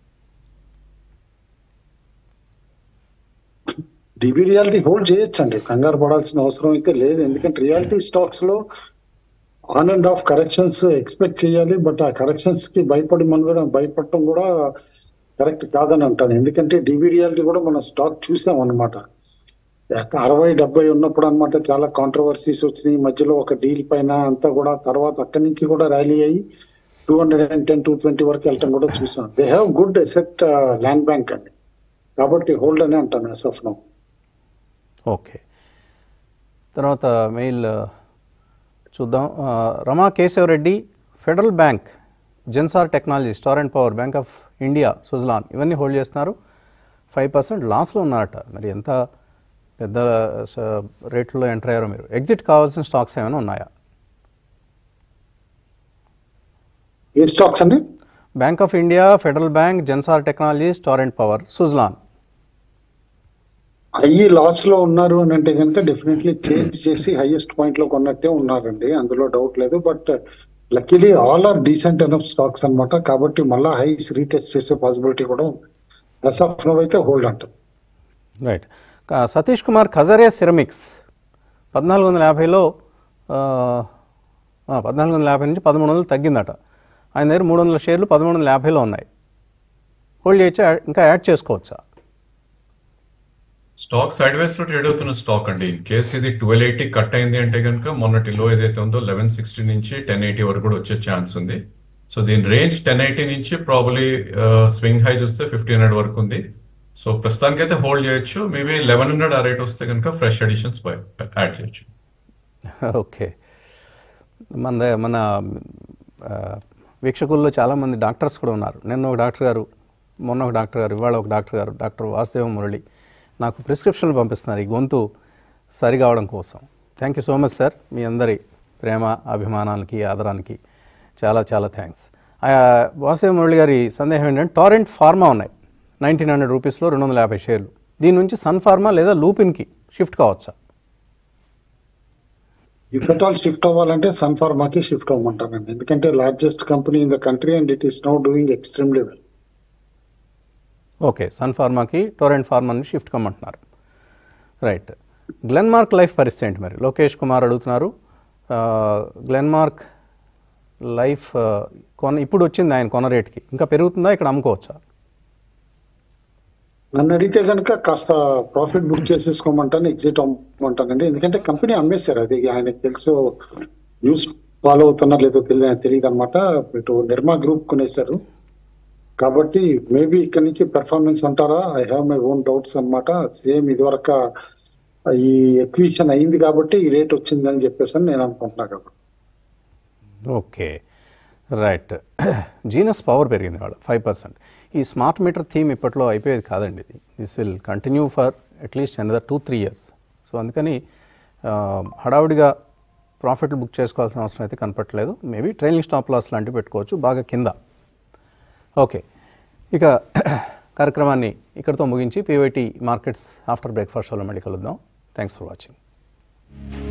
DB రియాలిటీ హోల్డ్ చేయొచ్చండి. కంగారు పడాల్సిన అవసరం అయితే లేదు. ఎందుకంటే రియాలిటీ స్టాక్స్ లో on and off corrections expect చేయాలి. బట్ ఆ కరెక్షన్స్ కి భయపడటం కూడా కరెక్ట్ కాదని అంటాను. ఎందుకంటే DB రియాలిటీ కూడా మనం స్టాక్ చూసాం అనమాట. 60-70 ఉన్నప్పుడు అనమాట చాలా కాంట్రవర్సీస్ వచ్చినాయి. మధ్యలో ఒక డీల్ పైన అంతా కూడా తర్వాత అక్కడి నుంచి కూడా ర్యాలీ అయ్యి 210-220 వరకు వెళ్ళటం కూడా చూసాం. They have good asset land bank అండి. కాబట్టి హోల్డ్ అని అంటాను యాజ్ ఆఫ్ నౌ. ఓకే, తర్వాత మెయిల్ చూద్దాం. Rama Keshavareddy, Federal Bank, Zensar Technologies, Torrent Power, Bank of India, Suzlon ఇవన్నీ హోల్డ్ చేస్తున్నారు. 5% లాస్లో ఉన్నారట. మరి ఎంత పెద్ద రేట్లో ఎంటర్ అయ్యారో మీరు. ఎగ్జిట్ కావాల్సిన స్టాక్స్ ఏమైనా ఉన్నాయా? ఏ స్టాక్స్ అండి? Bank of India, Federal Bank, Zensar Technologies, Torrent Power, Suzlon. High loss లో ఉన్నారు అని అంటే కనుక డెఫినెట్లీ చేంజ్ చేసి హైయెస్ట్ పాయింట్ లో కొన్నట్టే ఉన్నారండి, అందులో డౌట్ లేదు. But luckily all are decent enough stocks అన్నమాట. కాబట్టి మళ్ళీ హైస్ రీటెస్ట్ చేసే పాసిబిలిటీ కూడా యాస్ ఆఫ్ నౌ అయితే హోల్డ్ అంటారు. రైట్. సతీష్ కుమార్, ఖజారియా సిరమిక్స్ 1450లో 1450 నుంచి 1300 తగ్గిందట. ఆయన దగ్గర 300 షేర్లు 1350లో ఉన్నాయి. హోల్డ్ చేయొచ్చా, ఇంకా యాడ్ చేసుకోవచ్చా? స్టాక్ సైడ్ వేస్ లో ట్రేడ్ అవుతున్న స్టాక్ అండి. ఇన్ కేస్ ఇది 1280 కట్ అయింది అంటే కనుక మొన్నటి లో ఏదైతే ఉందో 1160 నుంచి 1080 వరకు కూడా వచ్చే ఛాన్స్ ఉంది. సో దీని రేంజ్ 1080 నుంచి ప్రాబబ్లీ స్వింగ్ హై చూస్తే 1500 వరకు ఉంది. సో ప్రస్తుతానికి అయితే హోల్డ్ చేయొచ్చు. మేబీ 1100 ఆ రేట్ వస్తే కనుక ఫ్రెష్ అడిషన్స్ యాడ్ చేయొచ్చు. ఓకే. మన వీక్షకుల్లో చాలామంది డాక్టర్స్ కూడా ఉన్నారు. నిన్న ఒక డాక్టర్ గారు, మొన్న ఒక డాక్టర్ గారు, ఇవాళ ఒక డాక్టర్ గారు, డాక్టర్ వాసుదేవ మురళి నాకు ప్రిస్క్రిప్షన్లు పంపిస్తున్నారు ఈ గొంతు సరి కావడం కోసం. Thank you so much sir. మీ అందరి ప్రేమ అభిమానాలకి ఆదరానికి చాలా చాలా థ్యాంక్స్. వాసుదేవ మురళి గారి సందేహం ఏంటంటే టోరెంట్ ఫార్మా ఉన్నాయి 1900 రూపీస్లో 250 షేర్లు. దీని నుంచి సన్ ఫార్మా లేదా లూపిన్కి షిఫ్ట్ కావచ్చా? ఇఫ్ ఎట్ ఆల్ షిఫ్ట్ అవ్వాలంటే సన్ ఫార్మాకి షిఫ్ట్ అవ్వమంటానండి, ఎందుకంటే largest company in the country and it is now doing extremely well. Okay, Sun ఫార్మాకి టోరెంట్ ఫార్మాని షిఫ్ట్ కమ్మంటున్నారు. రైట్. గ్లెన్మార్క్ లైఫ్ పరిస్థితి ఏంటి మరి? లోకేష్ కుమార్ అడుగుతున్నారు. గ్లెన్మార్క్ లైఫ్ ఇప్పుడు వచ్చింది ఆయన కొన రేట్కి, ఇంకా పెరుగుతుందా, ఇక్కడ అమ్ముకోవచ్చా? నన్ను అడిగితే కనుక కాస్త ప్రాఫిట్ బుక్ చేసేసుకోమంటాను, ఎగ్జిట్ అవ్వమంటానండి. ఎందుకంటే కంపెనీ అమ్మేశారు, అది ఆయనకు తెలుసు. న్యూస్ ఫాలో అవుతున్నా లేదో తెలియదు అనమాట. ఇటు నిర్మా గ్రూప్ కొనేశారు కాబట్టి మేబీ ఇక్కడ నుంచి పెర్ఫార్మెన్స్ అంటారా, I have my own doubts అనమాట. సేమ్ ఇదివరకు ఈ ఎక్విజిషన్ అయింది కాబట్టి ఈ రేట్ వచ్చిందని చెప్పేసి నేను అనుకుంటున్నా కాబట్టి. Okay, right. జీనస్ పవర్ పెరిగింది వాళ్ళ 5%. ఈ స్మార్ట్ మీటర్ థీమ్ ఇప్పట్లో అయిపోయేది కాదండి. ఇది this will continue for at least another 2-3 years. So అందుకని హడావుడిగా ప్రాఫిట్లు బుక్ చేసుకోవాల్సిన అవసరం అయితే కనపట్లేదు. మేబీ ట్రైలింగ్ స్టాప్ లాస్ లాంటివి పెట్టుకోవచ్చు బాగా కింద. ఓకే, ఇక కార్యక్రమాన్ని ఇక్కడితో ముగించి PYT మార్కెట్స్ ఆఫ్టర్ బ్రేక్ఫాస్ట్ షోలో మళ్ళీ కలుద్దాం. Thanks for watching.